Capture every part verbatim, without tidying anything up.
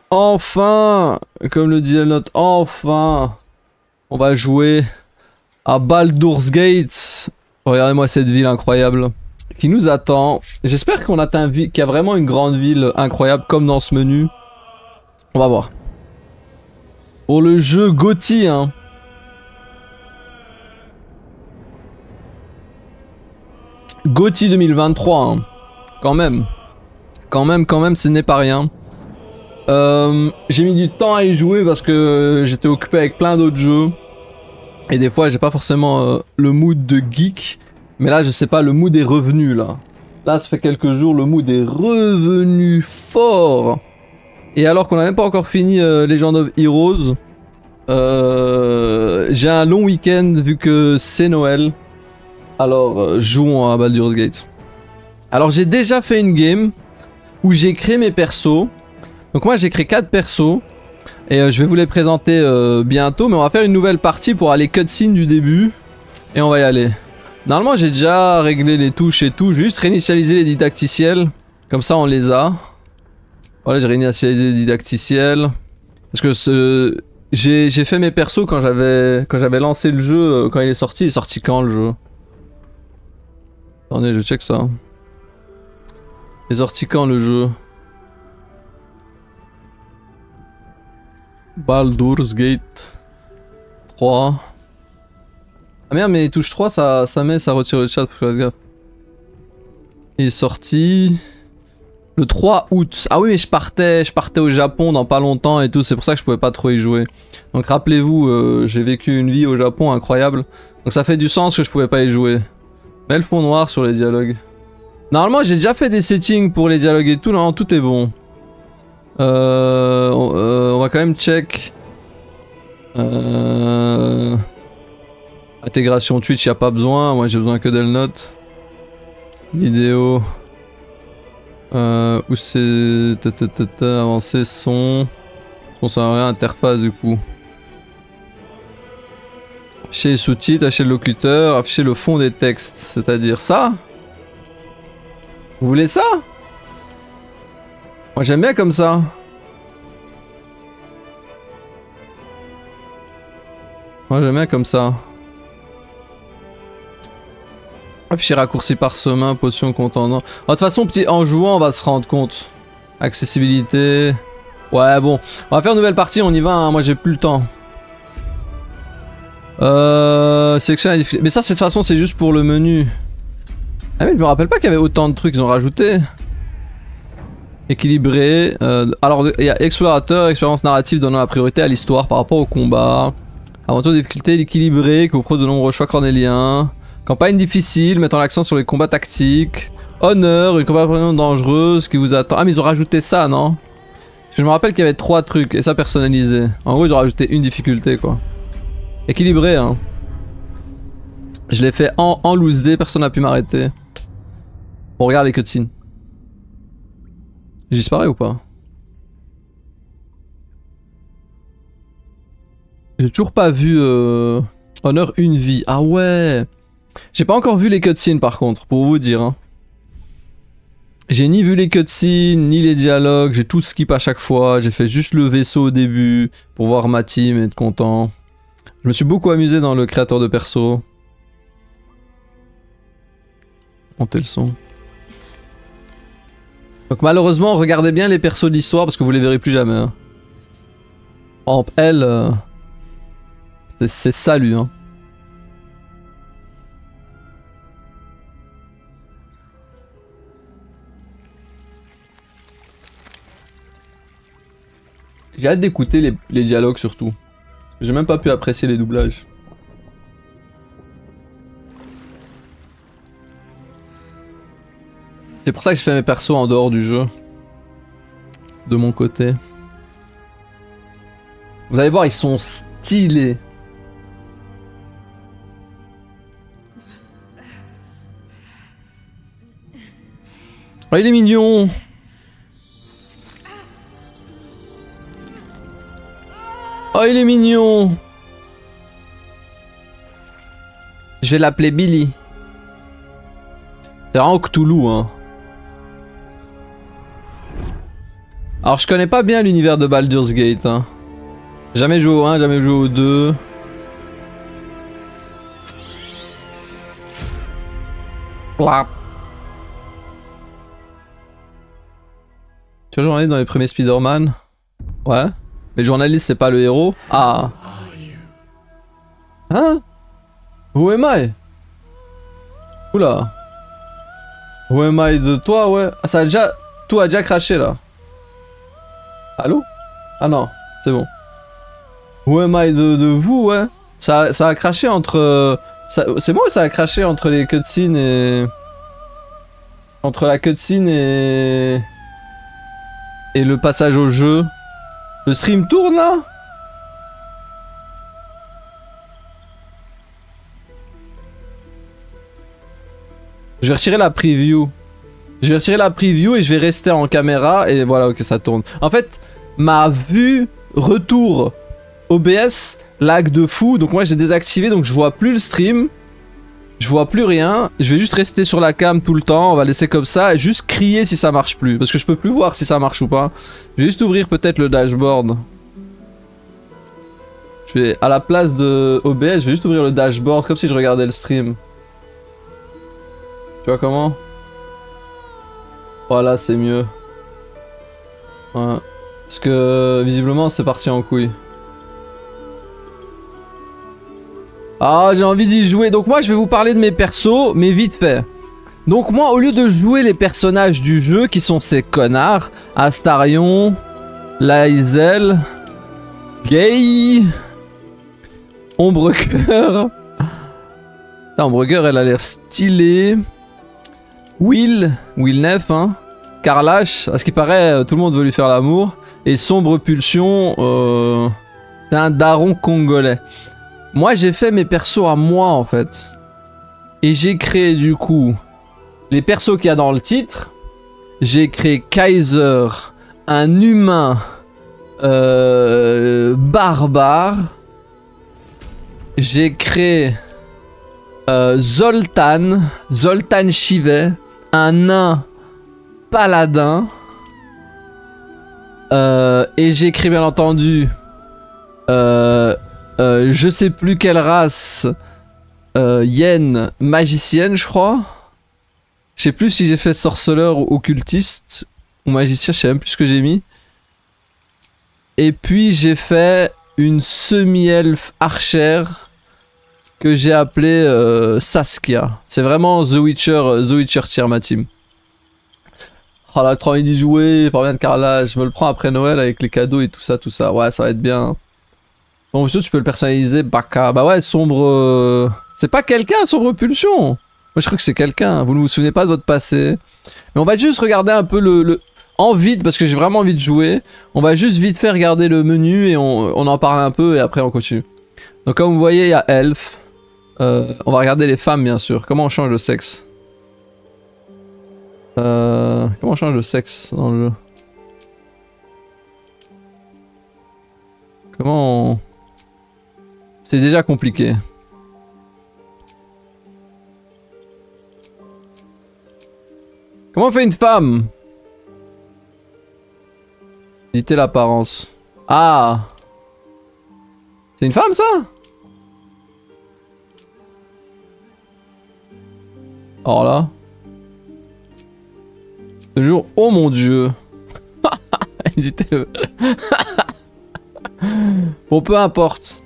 Enfin, comme le dit la note, enfin, on va jouer à Baldur's Gate. Regardez-moi cette ville incroyable qui nous attend. J'espère qu'on atteint qu'il y a vraiment une grande ville incroyable comme dans ce menu. On va voir. Pour le jeu G O T Y, hein. G O T Y deux mille vingt-trois, hein. Quand même. Quand même, quand même, ce n'est pas rien. Euh, j'ai mis du temps à y jouer parce que j'étais occupé avec plein d'autres jeux. Et des fois, j'ai pas forcément euh, le mood de geek. Mais là, je sais pas, le mood est revenu, là. Là, ça fait quelques jours, le mood est revenu fort. Et alors qu'on n'a même pas encore fini euh, Legend of Heroes, euh, j'ai un long week-end vu que c'est Noël. Alors, euh, jouons à Baldur's Gate. Alors, j'ai déjà fait une game où j'ai créé mes persos. Donc moi j'ai créé quatre persos et euh, je vais vous les présenter euh, bientôt, mais on va faire une nouvelle partie pour aller cutscene du début et on va y aller. Normalement j'ai déjà réglé les touches et tout, juste réinitialiser les didacticiels, comme ça on les a. Voilà, j'ai réinitialisé les didacticiels parce que ce... j'ai fait mes persos quand j'avais quand j'avais lancé le jeu, quand il est sorti. Il est sorti quand le jeu? Attendez, je check ça. Il est sorti quand le jeu? Baldur's Gate trois. Ah merde, mais les touches trois, ça, ça met, ça retire le chat, faut faire gaffe. Il est sorti le trois août. Ah oui, mais je partais, je partais au Japon dans pas longtemps et tout, c'est pour ça que je pouvais pas trop y jouer. Donc rappelez-vous, euh, j'ai vécu une vie au Japon incroyable. Donc ça fait du sens que je pouvais pas y jouer. Mets le fond noir sur les dialogues. Normalement, j'ai déjà fait des settings pour les dialogues et tout, non, tout est bon. Euh, euh, on va quand même check. Euh, intégration Twitch, y a pas besoin. Moi j'ai besoin que d'Elnote. Vidéo. Euh, où c'est. Avancer son. On sert à rien. Interface du coup. Afficher les sous-titres, afficher le locuteur, afficher le fond des textes. C'est-à-dire ça. Vous voulez ça? Moi j'aime bien comme ça. Moi j'aime bien comme ça. Afficher raccourci parchemin, potion contendant. De toute façon, petit, en jouant, on va se rendre compte. Accessibilité. Ouais, bon. On va faire une nouvelle partie, on y va. Hein. Moi j'ai plus le temps. Euh. Section. Mais ça, de toute façon, c'est juste pour le menu. Ah, mais je me rappelle pas qu'il y avait autant de trucs qu'ils ont rajouté. Équilibré. Euh, alors, il y a explorateur, expérience narrative donnant la priorité à l'histoire par rapport au combat. Aventure de difficulté équilibrée, qui vous propose de nombreux choix cornéliens. Campagne difficile, mettant l'accent sur les combats tactiques. Honneur, une campagne dangereuse qui vous attend. Ah, mais ils ont rajouté ça, non? Parce que je me rappelle qu'il y avait trois trucs, et ça personnalisé. En gros, ils ont rajouté une difficulté, quoi. Équilibré, hein. Je l'ai fait en, en loose D, personne n'a pu m'arrêter. On regarde les cutscenes. J'y disparais ou pas? J'ai toujours pas vu euh... Honneur une vie. Ah ouais. J'ai pas encore vu les cutscenes par contre, pour vous dire. Hein. J'ai ni vu les cutscenes, ni les dialogues, j'ai tout skip à chaque fois. J'ai fait juste le vaisseau au début, pour voir ma team et être content. Je me suis beaucoup amusé dans le créateur de perso. Montez le son. Donc malheureusement, regardez bien les persos de l'histoire parce que vous les verrez plus jamais. Hein. Par exemple, elle... Euh... C'est ça lui hein. J'ai hâte d'écouter les, les dialogues surtout. J'ai même pas pu apprécier les doublages. C'est pour ça que je fais mes persos en dehors du jeu. De mon côté. Vous allez voir, ils sont stylés. Oh, il est mignon. Oh, il est mignon. Je vais l'appeler Billy. C'est vraiment Cthulhu, hein. Alors je connais pas bien l'univers de Baldur's Gate. Hein. Jamais joué au un, jamais joué au deux. Plap. Tu vois, journaliste dans les premiers Spider-Man? Ouais. Mais le journaliste c'est pas le héros? Ah. Hein? Who am I? Oula. Who am I de toi, ouais. Ah, ça a déjà... Tout a déjà craché là. Allô? Ah non, c'est bon. Who am I de, de vous, ouais. Ça, ça a craché entre... C'est bon, ça a craché entre les cutscenes et... Entre la cutscene et... Et le passage au jeu. Le stream tourne là? Je vais retirer la preview. Je vais retirer la preview et je vais rester en caméra et voilà, ok, ça tourne. En fait, ma vue retour O B S lag de fou, donc moi j'ai désactivé, donc je vois plus le stream. Je vois plus rien, je vais juste rester sur la cam tout le temps, on va laisser comme ça et juste crier si ça marche plus. Parce que je peux plus voir si ça marche ou pas. Je vais juste ouvrir peut-être le dashboard. Je vais, à la place de O B S, je vais juste ouvrir le dashboard comme si je regardais le stream. Tu vois comment? Voilà, c'est mieux. Ouais. Parce que visiblement c'est parti en couille. Ah, j'ai envie d'y jouer. Donc moi je vais vous parler de mes persos, mais vite fait. Donc moi au lieu de jouer les personnages du jeu qui sont ces connards, Astarion, Lae'zel, Gay, Ombrecoeur. Ombrecoeur elle a l'air stylée. Will, Will Neff, hein. Karlash, à ce qui paraît tout le monde veut lui faire l'amour. Et Sombre Pulsion, euh, c'est un daron congolais. Moi j'ai fait mes persos à moi en fait. Et j'ai créé du coup les persos qu'il y a dans le titre. J'ai créé Kaiser, un humain euh, barbare. J'ai créé euh, Zoltan, Zoltan Chivet, un nain paladin. Euh, et j'ai créé bien entendu... Euh, Euh, je sais plus quelle race, euh, Yen, magicienne je crois. Je sais plus si j'ai fait sorceleur ou occultiste ou magicien, je sais même plus ce que j'ai mis. Et puis j'ai fait une semi-elfe archère que j'ai appelée euh, Saskia. C'est vraiment The Witcher, The Witcher tier ma team. Oh là, trop envie d'y jouer, par bien de carrelage, je me le prends après Noël avec les cadeaux et tout ça, tout ça. Ouais, ça va être bien. Bon, monsieur, tu peux le personnaliser, Baka. Bah ouais, sombre... Euh... C'est pas quelqu'un, sombre pulsion. Moi, je crois que c'est quelqu'un. Vous ne vous souvenez pas de votre passé. Mais on va juste regarder un peu le... le... En vite, parce que j'ai vraiment envie de jouer. On va juste vite faire regarder le menu et on, on en parle un peu et après on continue. Donc comme vous voyez, il y a Elf. Euh, on va regarder les femmes, bien sûr. Comment on change le sexe? euh... Comment on change le sexe dans le jeu? Comment on... C'est déjà compliqué. Comment on fait une femme? Éviter l'apparence. Ah! C'est une femme ça? Alors là. Le jour... Oh mon dieu! Éviter le... Bon, peu importe.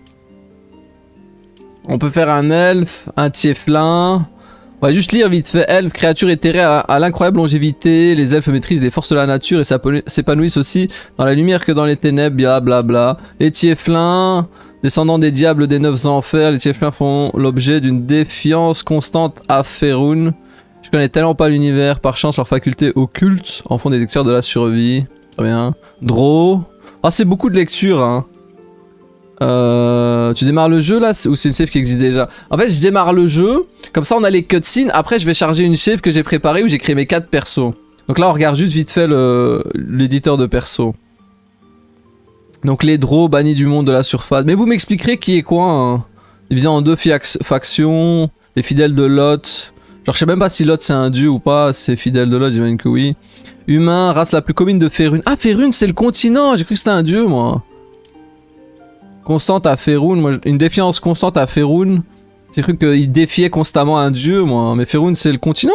On peut faire un elfe, un tieflin. On va juste lire vite fait. Elfe, créature éthérée à, à l'incroyable longévité. Les elfes maîtrisent les forces de la nature et s'épanouissent aussi dans la lumière que dans les ténèbres. Blablabla. Bla. Les tieflins, descendants des diables des neuf enfers. Les tieflins font l'objet d'une défiance constante à Faerûn. Je connais tellement pas l'univers. Par chance, leurs facultés occultes en font des experts de la survie. Très bien. Drow. Ah, c'est beaucoup de lecture, hein. Euh, tu démarres le jeu là ou c'est une save qui existe déjà? En fait je démarre le jeu, comme ça on a les cutscenes, après je vais charger une save que j'ai préparée où j'ai créé mes quatre persos. Donc là on regarde juste vite fait l'éditeur de perso. Donc les Drow bannis du monde de la surface. Mais vous m'expliquerez qui est quoi hein? Divisé en deux factions, les fidèles de Lot, Genre je sais même pas si Lot c'est un dieu ou pas, c'est fidèle de Lot, j'imagine que oui. Humain, race la plus commune de Faerûn. Ah Faerûn c'est le continent, j'ai cru que c'était un dieu moi. Constante à Faerûn, moi, une défiance constante à Faerûn. J'ai cru qu'il défiait constamment un dieu moi, mais Faerûn c'est le continent.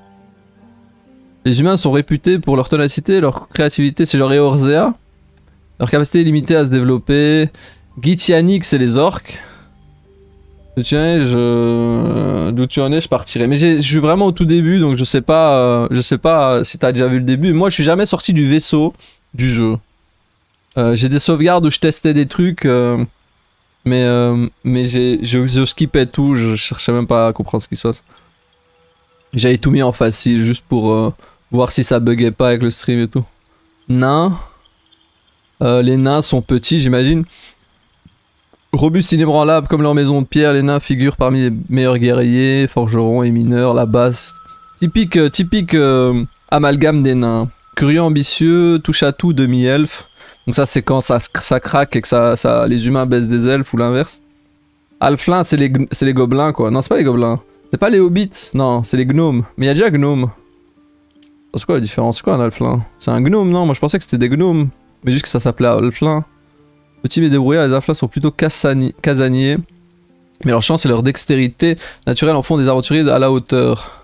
Les humains sont réputés pour leur ténacité, leur créativité, c'est genre Eorzea. Leur capacité est limitée à se développer. Githyannik c'est les orques. D'où tu en es, je... D'où tu en es, je partirai. Mais je suis vraiment au tout début, donc je sais pas, euh, je sais pas si t'as déjà vu le début. Moi, je suis jamais sorti du vaisseau du jeu. Euh, j'ai des sauvegardes où je testais des trucs, euh, mais euh, mais j'ai, je, je skippais tout. Je cherchais même pas à comprendre ce qui se passe. J'avais tout mis en facile juste pour euh, voir si ça buguait pas avec le stream et tout. Nains, euh, les nains sont petits, j'imagine. Robustes, inébranlables comme leur maison de pierre, les nains figurent parmi les meilleurs guerriers, forgerons et mineurs, la base. Typique, euh, typique euh, amalgame des nains. Curieux, ambitieux, touche à tout, demi-elfe. Donc ça c'est quand ça, ça craque et que ça, ça, les humains baissent des elfes ou l'inverse. Halflin c'est les, c'est les gobelins quoi. Non c'est pas les gobelins. C'est pas les hobbits, non c'est les gnomes. Mais il y a déjà gnomes. C'est quoi la différence? C'est quoi un halflin? C'est un gnome non? Moi je pensais que c'était des gnomes. Mais juste que ça s'appelait halflin. Petits mais débrouillards, les halflins sont plutôt casaniers. Mais leur chance et leur dextérité naturelle en font des aventuriers à la hauteur.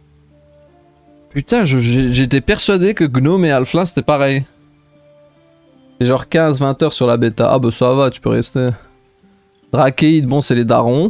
Putain, j'étais persuadé que gnome et halflin c'était pareil. C'est genre quinze vingt heures sur la bêta. Ah bah ça va, tu peux rester. Drachéide, bon c'est les darons.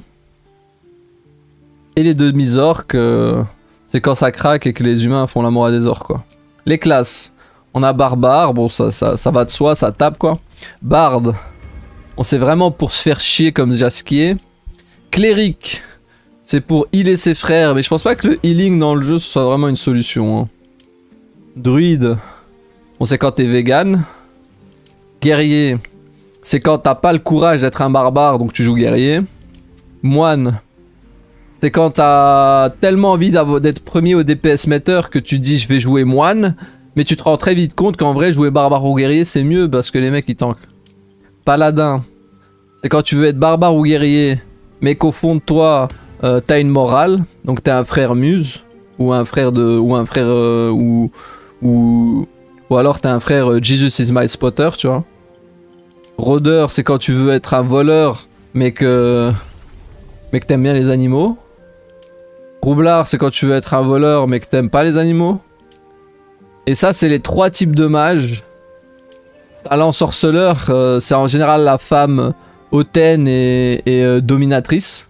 Et les demi-orques, euh, c'est quand ça craque et que les humains font l'amour à des orques quoi. Les classes. On a barbare, bon ça, ça, ça va de soi, ça tape quoi. Barde, on sait vraiment pour se faire chier comme Jaskier. Cléric, c'est pour healer ses frères, mais je pense pas que le healing dans le jeu ce soit vraiment une solution. Hein. Druide, on sait quand t'es vegan. Guerrier, c'est quand t'as pas le courage d'être un barbare, donc tu joues guerrier. Moine, c'est quand t'as tellement envie d'être premier au D P S meter que tu dis je vais jouer moine. Mais tu te rends très vite compte qu'en vrai jouer barbare ou guerrier c'est mieux parce que les mecs ils tankent. Paladin, c'est quand tu veux être barbare ou guerrier mais qu'au fond de toi euh, t'as une morale, donc t'es un frère muse ou un frère de ou un frère euh, ou ou ou alors t'es un frère euh, Jesus is my spotter, tu vois. Rôdeur, c'est quand tu veux être un voleur mais que mais que t'aimes bien les animaux. Roublard, c'est quand tu veux être un voleur mais que t'aimes pas les animaux. Et ça c'est les trois types de mages. T'as l'ensorceleur, euh, c'est en général la femme hautaine et, et euh, dominatrice.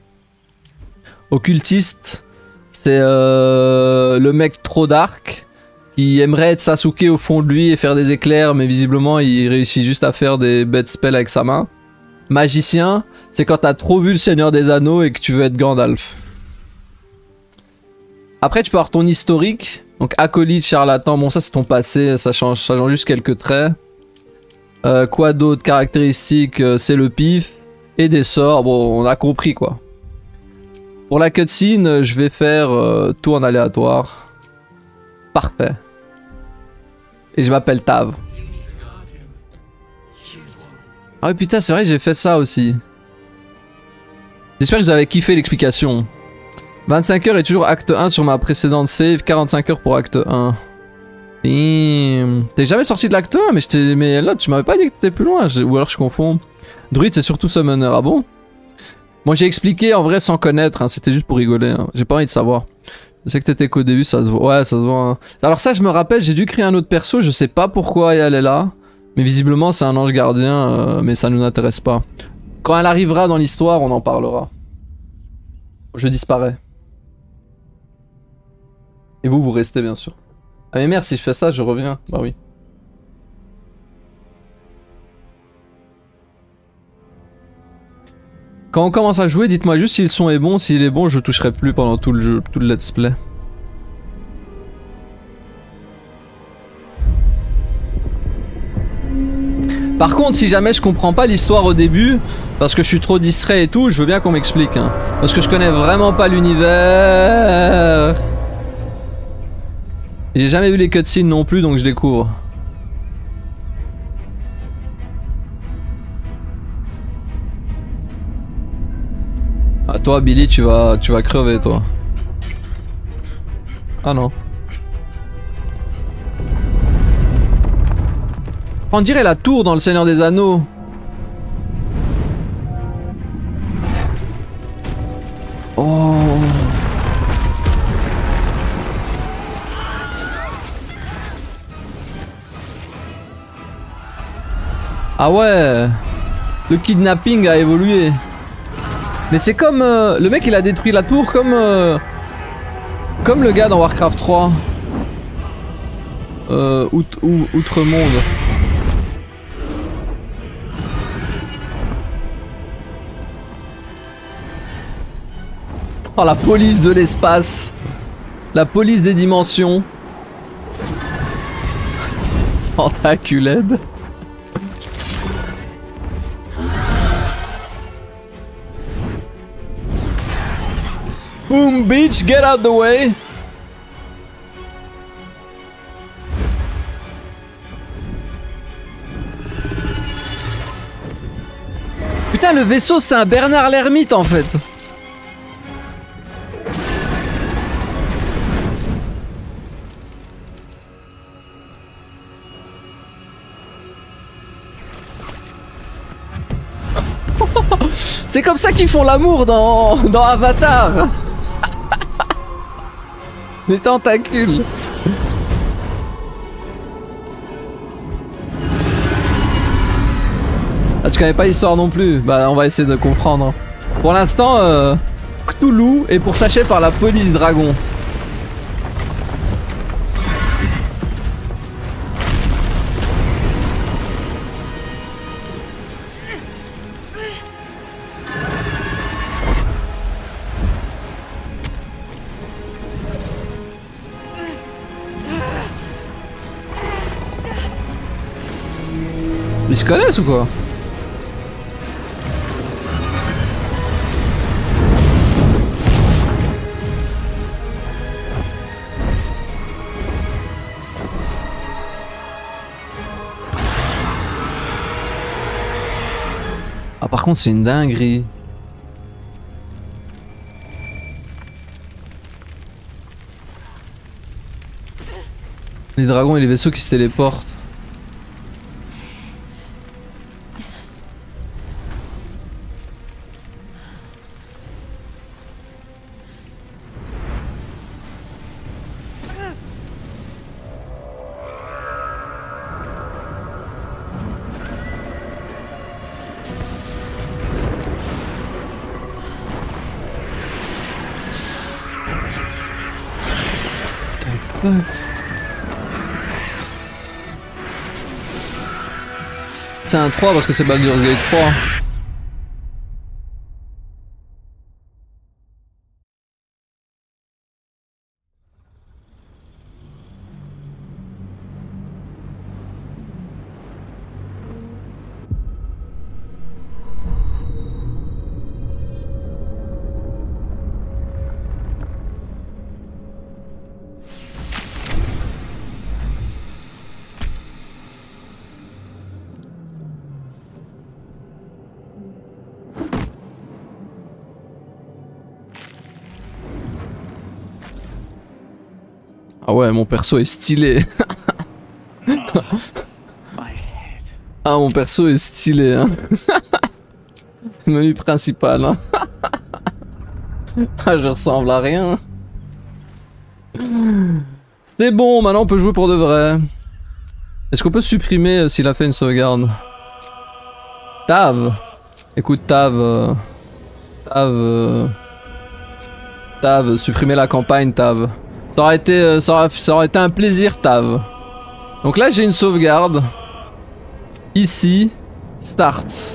Occultiste, c'est euh, le mec trop dark qui aimerait être Sasuke au fond de lui et faire des éclairs, mais visiblement il réussit juste à faire des bêtes spells avec sa main. Magicien, c'est quand t'as trop vu le Seigneur des Anneaux et que tu veux être Gandalf. Après tu peux avoir ton historique. Donc acolyte, charlatan, bon ça c'est ton passé, ça change, ça change juste quelques traits. Euh, quoi d'autre? Caractéristiques, euh, c'est le pif. Et des sorts, bon on a compris quoi. Pour la cutscene, je vais faire euh, tout en aléatoire. Parfait. Et je m'appelle Tav. Ah oui putain c'est vrai j'ai fait ça aussi. J'espère que vous avez kiffé l'explication. vingt-cinq heures et toujours acte un sur ma précédente save, quarante-cinq heures pour acte un. T'es jamais sorti de l'acte un, mais, mais là tu m'avais pas dit que t'étais plus loin, ou alors je confonds. Druide c'est surtout summoner, ah bon? Moi j'ai expliqué en vrai sans connaître, hein. C'était juste pour rigoler, hein. J'ai pas envie de savoir. Je sais que t'étais qu'au début, ça se voit, ouais ça se voit. Hein. Alors ça je me rappelle, j'ai dû créer un autre perso, je sais pas pourquoi elle est là. Mais visiblement c'est un ange gardien, euh, mais ça nous intéresse pas. Quand elle arrivera dans l'histoire, on en parlera. Je disparais. Et vous, vous restez bien sûr. Ah mais merde, si je fais ça, je reviens. Bah oui. Quand on commence à jouer, dites-moi juste si le son est bon. S'il est bon, je toucherai plus pendant tout le jeu, tout le let's play. Par contre, si jamais je comprends pas l'histoire au début, parce que je suis trop distrait et tout, je veux bien qu'on m'explique. Hein. Parce que je connais vraiment pas l'univers. J'ai jamais vu les cutscenes non plus, donc je découvre. Ah toi Billy, tu vas, tu vas crever toi. Ah non. On dirait la tour dans le Seigneur des Anneaux. Oh. Ah ouais. Le kidnapping a évolué. Mais c'est comme... Euh, le mec il a détruit la tour comme... Euh, comme le gars dans Warcraft trois. Euh, out, ou, Outre-monde. Oh la police de l'espace. La police des dimensions. Oh ta culette. Boom bitch, get out the way. Putain, le vaisseau c'est un Bernard l'ermite en fait. C'est comme ça qu'ils font l'amour dans, dans Avatar. Les tentacules. Ah, tu connais pas l'histoire non plus? Bah on va essayer de comprendre. Pour l'instant, euh, Cthulhu est pourchassé par la police dragon. Ils se connaissent ou quoi? Ah par contre c'est une dinguerie. Les dragons et les vaisseaux qui se téléportent. C'est un trois parce que c'est Baldur's Gate trois. Ah ouais, mon perso est stylé. Ah, mon perso est stylé, hein. Menu principal, hein. Ah, je ressemble à rien. C'est bon, maintenant on peut jouer pour de vrai. Est-ce qu'on peut supprimer euh, s'il a fait une sauvegarde? Tav. Écoute, Tav. Euh... Tav. Euh... Tav, supprimer la campagne, Tav. Ça aurait été, euh, ça aurait, ça aurait été un plaisir, Tav. Donc là, j'ai une sauvegarde. Ici, start.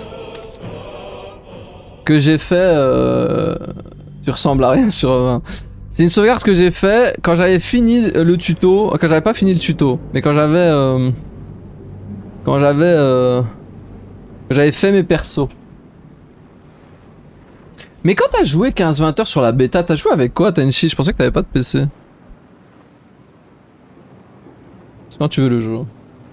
Que j'ai fait. Euh... Tu ressembles à rien sur vingt. C'est une sauvegarde que j'ai fait quand j'avais fini le tuto. Quand j'avais pas fini le tuto, mais quand j'avais. Euh... Quand j'avais. Euh... J'avais fait mes persos. Mais quand t'as joué quinze vingt heures sur la bêta, t'as joué avec quoi, Tenchi? Je pensais que t'avais pas de P C. Quand tu veux le jour.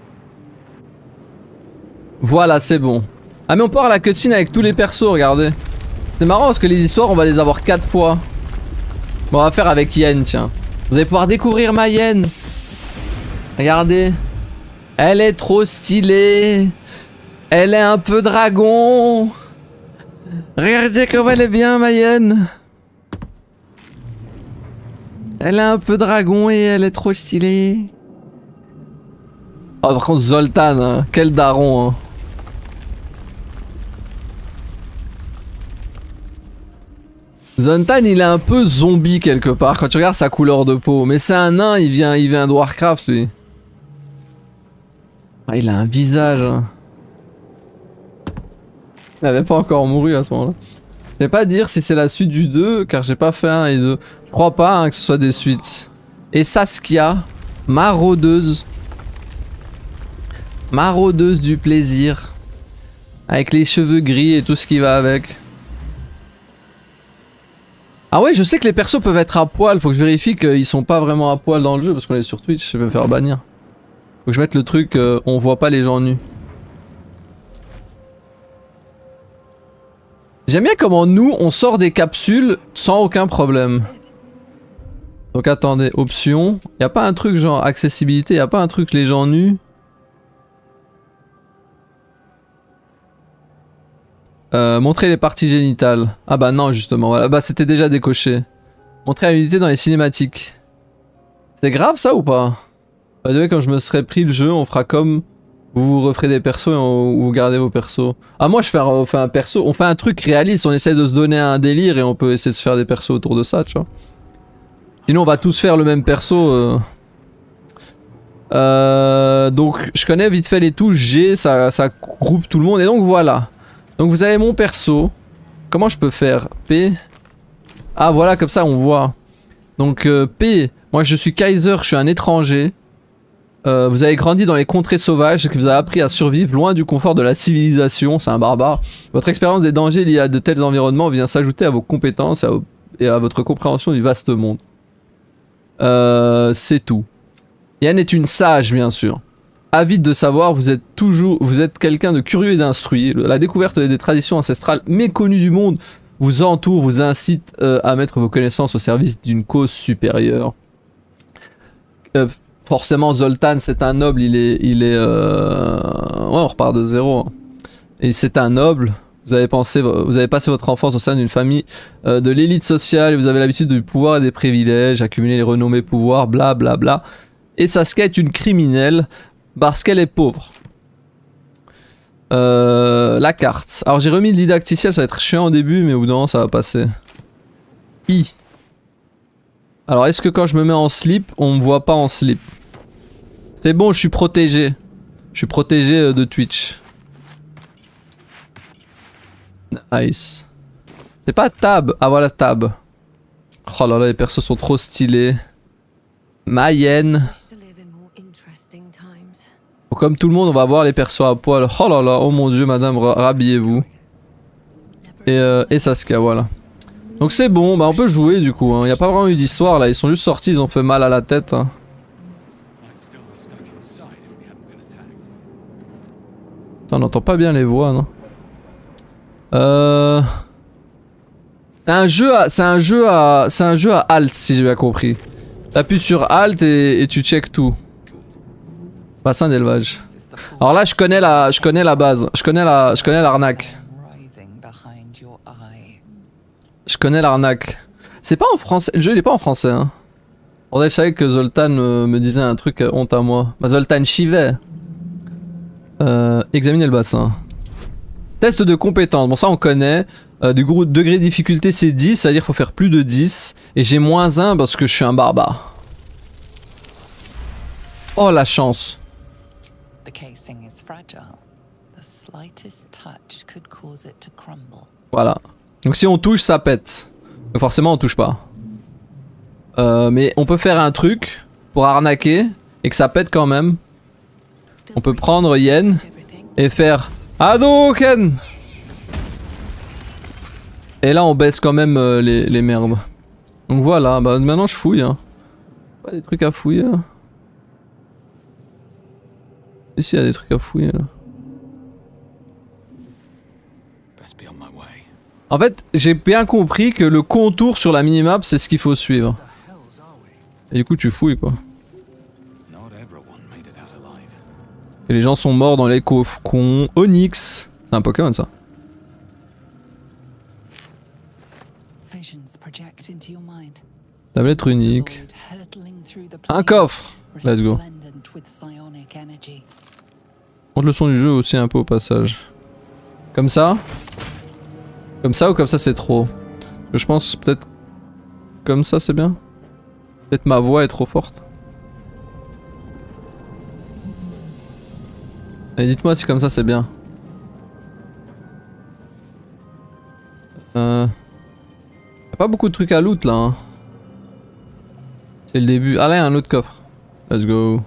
Voilà, c'est bon. Ah mais on peut avoir la cutscene avec tous les persos, regardez. C'est marrant parce que les histoires on va les avoir quatre fois. Bon, on va faire avec Yen, tiens. Vous allez pouvoir découvrir ma hyène. Regardez. Elle est trop stylée. Elle est un peu dragon. Regardez comme elle est bien, ma hyène. Elle est un peu dragon et elle est trop stylée. Oh, par contre, Zoltan, hein. Quel daron. Hein. Zoltan, il est un peu zombie quelque part quand tu regardes sa couleur de peau. Mais c'est un nain, il vient, il vient de Warcraft, lui. Ah, il a un visage. Hein. Il avait pas encore mouru à ce moment-là. Je vais pas dire si c'est la suite du deux, car j'ai pas fait un et deux. Je crois pas hein, que ce soit des suites. Et Saskia, maraudeuse. Maraudeuse du plaisir. Avec les cheveux gris et tout ce qui va avec. Ah ouais, je sais que les persos peuvent être à poil. Faut que je vérifie qu'ils sont pas vraiment à poil dans le jeu parce qu'on est sur Twitch. Je vais me faire bannir. Faut que je mette le truc, euh, on voit pas les gens nus. J'aime bien comment nous, on sort des capsules sans aucun problème. Donc attendez, options. Y a pas un truc genre accessibilité, y a pas un truc les gens nus. Euh, montrer les parties génitales. Ah bah non justement, voilà. Bah c'était déjà décoché. Montrer la nudité dans les cinématiques. C'est grave ça ou pas? By the way, quand je me serai pris le jeu, on fera comme... Vous referez des persos et on, vous gardez vos persos. Ah moi je fais un, on fait un perso, on fait un truc réaliste, on essaie de se donner un délire et on peut essayer de se faire des persos autour de ça, tu vois. Sinon on va tous faire le même perso. Euh... Euh, donc je connais vite fait les touches G, ça, ça groupe tout le monde et donc voilà. Donc vous avez mon perso. Comment je peux faire? P. Ah voilà, comme ça on voit. Donc euh, P, moi je suis Kaiser, je suis un étranger. Euh, vous avez grandi dans les contrées sauvages, ce qui vous a appris à survivre loin du confort de la civilisation, c'est un barbare. Votre expérience des dangers liés à de tels environnements vient s'ajouter à vos compétences et à, et à votre compréhension du vaste monde. Euh, c'est tout. Yann est une sage, bien sûr. Avide de savoir, vous êtes toujours, vous êtes quelqu'un de curieux et d'instruit. La découverte des traditions ancestrales méconnues du monde vous entoure, vous incite euh, à mettre vos connaissances au service d'une cause supérieure. Euh, Forcément Zoltan c'est un noble, il est... il est euh... Ouais on repart de zéro. Et c'est un noble, vous avez, pensé, vous avez passé votre enfance au sein d'une famille euh, de l'élite sociale, et vous avez l'habitude du pouvoir et des privilèges, accumuler les renommés pouvoirs, bla bla bla. Et Saskia est une criminelle parce qu'elle est pauvre. Euh, la carte. Alors j'ai remis le didacticiel, ça va être chiant au début mais au bout d'un moment ça va passer. I. Alors est-ce que quand je me mets en slip, on me voit pas en slip? C'est bon, je suis protégé. Je suis protégé de Twitch. Nice. C'est pas tab. Ah voilà tab. Oh là là, les persos sont trop stylés. Ma hyène. Bon, comme tout le monde, on va voir les persos à poil. Oh là là, oh mon dieu, madame, rhabillez-vous. Et, euh, et Saskia, voilà. Donc c'est bon, bah on peut jouer du coup, il hein. n'y a pas vraiment eu d'histoire là, ils sont juste sortis, ils ont fait mal à la tête. Hein. Putain, on n'entend pas bien les voix, non? Euh... C'est un jeu à... C'est un jeu à... C'est un jeu à Alt si j'ai bien compris. T'appuies sur Alt et, et tu check tout. Bassin d'élevage. Alors là je connais la... Je connais la base, je connais la... Je connais l'arnaque. Je connais l'arnaque. C'est pas en français. Le jeu il est pas en français. Hein. Je savais que Zoltan me, me disait un truc euh, honte à moi. Bah, Zoltan Chivet. Euh, examiner le bassin. Test de compétence. Bon ça on connaît. Euh, du gros degré de difficulté c'est dix. C'est à dire qu'il faut faire plus de dix. Et j'ai moins un parce que je suis un barbare. Oh la chance. Voilà. Donc si on touche, ça pète. Donc forcément on touche pas. Euh, mais on peut faire un truc pour arnaquer et que ça pète quand même. On peut prendre Yen et faire Hadouken. Et là on baisse quand même euh, les, les merdes. Donc voilà, bah maintenant je fouille. Hein. Pas des trucs à fouiller là. Ici il y a des trucs à fouiller là. En fait, j'ai bien compris que le contour sur la minimap, c'est ce qu'il faut suivre. Et du coup tu fouilles quoi. Et les gens sont morts dans les cocons. Onyx. C'est un Pokémon ça. Tablette runique. Un coffre. Let's go. Monte le son du jeu aussi un peu au passage. Comme ça. Comme ça ou comme ça c'est trop. Je pense peut-être comme ça c'est bien. Peut-être ma voix est trop forte. Et dites-moi si comme ça c'est bien. Euh... Y'a pas beaucoup de trucs à loot là hein. C'est le début. Ah là y'a un autre coffre. Let's go.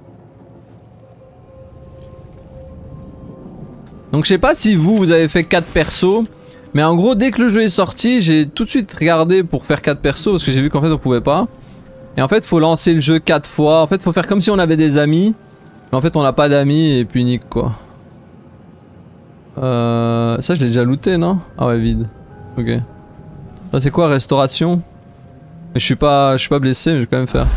Donc je sais pas si vous, vous avez fait quatre persos. Mais en gros dès que le jeu est sorti, j'ai tout de suite regardé pour faire quatre persos. Parce que j'ai vu qu'en fait on pouvait pas. Et en fait faut lancer le jeu quatre fois. En fait faut faire comme si on avait des amis. Mais en fait on n'a pas d'amis et puis nique quoi. Euh, ça je l'ai déjà looté non? Ah ouais vide. Ok. Là c'est quoi restauration? Mais je suis pas, je suis pas blessé mais je vais quand même faire.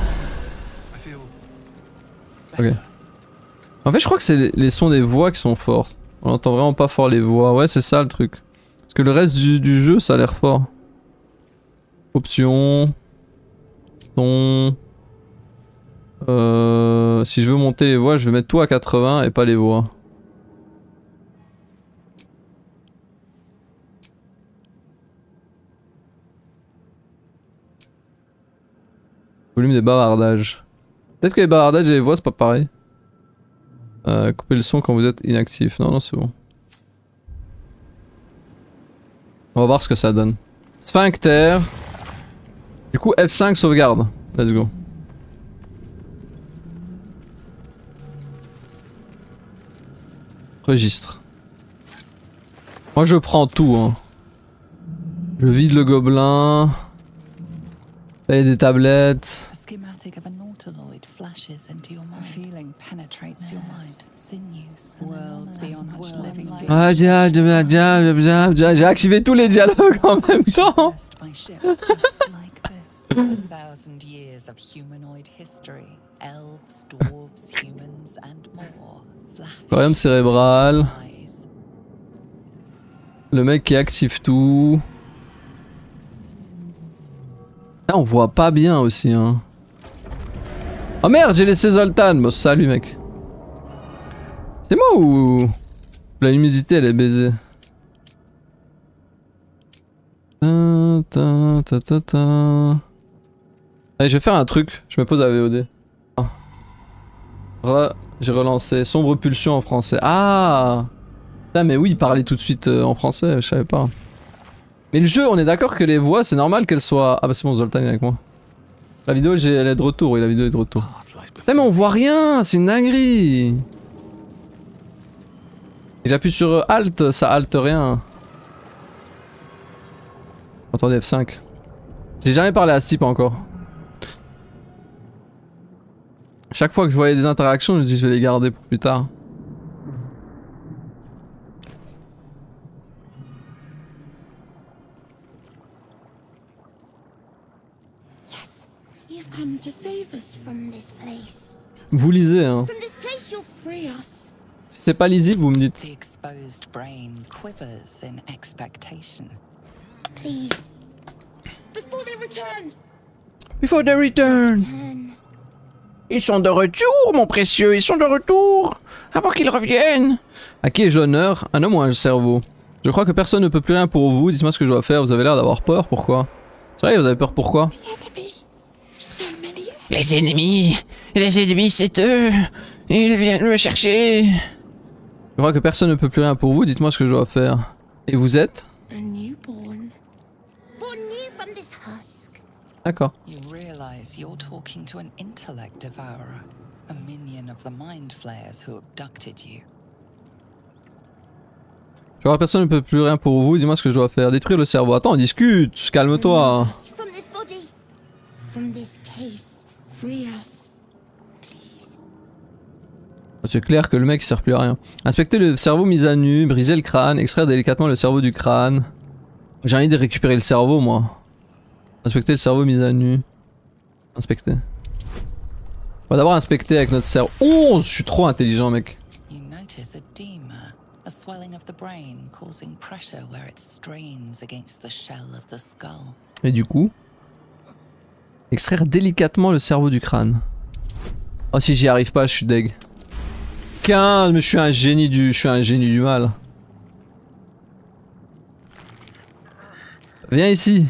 Ok. En fait je crois que c'est les, les sons des voix qui sont forts. On entend vraiment pas fort les voix. Ouais c'est ça le truc. Parce que le reste du, du jeu ça a l'air fort. Options. Son. Euh, si je veux monter les voix je vais mettre tout à quatre-vingts et pas les voix. Volume des bavardages. Peut-être que les bavardages et les voix c'est pas pareil. Euh, coupez le son quand vous êtes inactif. Non non c'est bon. On va voir ce que ça donne. Sphincter. Du coup F cinq sauvegarde. Let's go. Registre. Moi je prends tout hein. Je vide le gobelin. Là il y a des tablettes. Ah, j'ai activé tous les dialogues en même temps. Aquarium cérébral. Le mec qui active tout. Là on voit pas bien aussi hein. Oh merde j'ai laissé Zoltan. Bon salut mec. C'est moi ou la luminosité elle est baisée? Ta, ta, ta, ta, ta. Allez je vais faire un truc. Je me pose à V O D. Re, j'ai relancé. Sombre pulsion en français. Ah putain mais oui il parlait tout de suite euh, en français. Je savais pas. Mais le jeu, on est d'accord que les voix, c'est normal qu'elles soient... Ah bah c'est bon, Zoltan est avec moi. La vidéo, elle est de retour, oui, la vidéo est de retour. Putain mais on voit rien, c'est une dinguerie. Et j'appuie sur Alt, ça halte rien. Attendez, F cinq. J'ai jamais parlé à Steep encore. Chaque fois que je voyais des interactions, je me dis je vais les garder pour plus tard. Vous lisez hein. Si c'est pas lisible vous me dites. Before they return. Ils sont de retour mon précieux, ils sont de retour. Avant qu'ils reviennent. À qui ai-je l'honneur? Un homme ou un cerveau? Je crois que personne ne peut plus rien pour vous, dites-moi ce que je dois faire, vous avez l'air d'avoir peur, pourquoi? C'est vrai vous avez peur pourquoi? Les ennemis, les ennemis c'est eux, ils viennent me chercher. Je crois que personne ne peut plus rien pour vous, dites-moi ce que je dois faire. Et vous êtes? D'accord. Je crois que personne ne peut plus rien pour vous, dis-moi ce que je dois faire. Détruire le cerveau. Attends, on discute, calme-toi. C'est clair que le mec il sert plus à rien. Inspecter le cerveau mis à nu, briser le crâne, extraire délicatement le cerveau du crâne. J'ai envie de récupérer le cerveau moi. Inspecter le cerveau mis à nu. Inspecter. On va d'abord inspecter avec notre cerveau. onze! Je suis trop intelligent, mec. You notice edema, a swelling of the brain causing pressure where it strains against the shell of the skull. Et du coup, extraire délicatement le cerveau du crâne. Oh, si j'y arrive pas, je suis deg. quinze, mais je suis un génie du, je suis un génie du mal. Viens ici.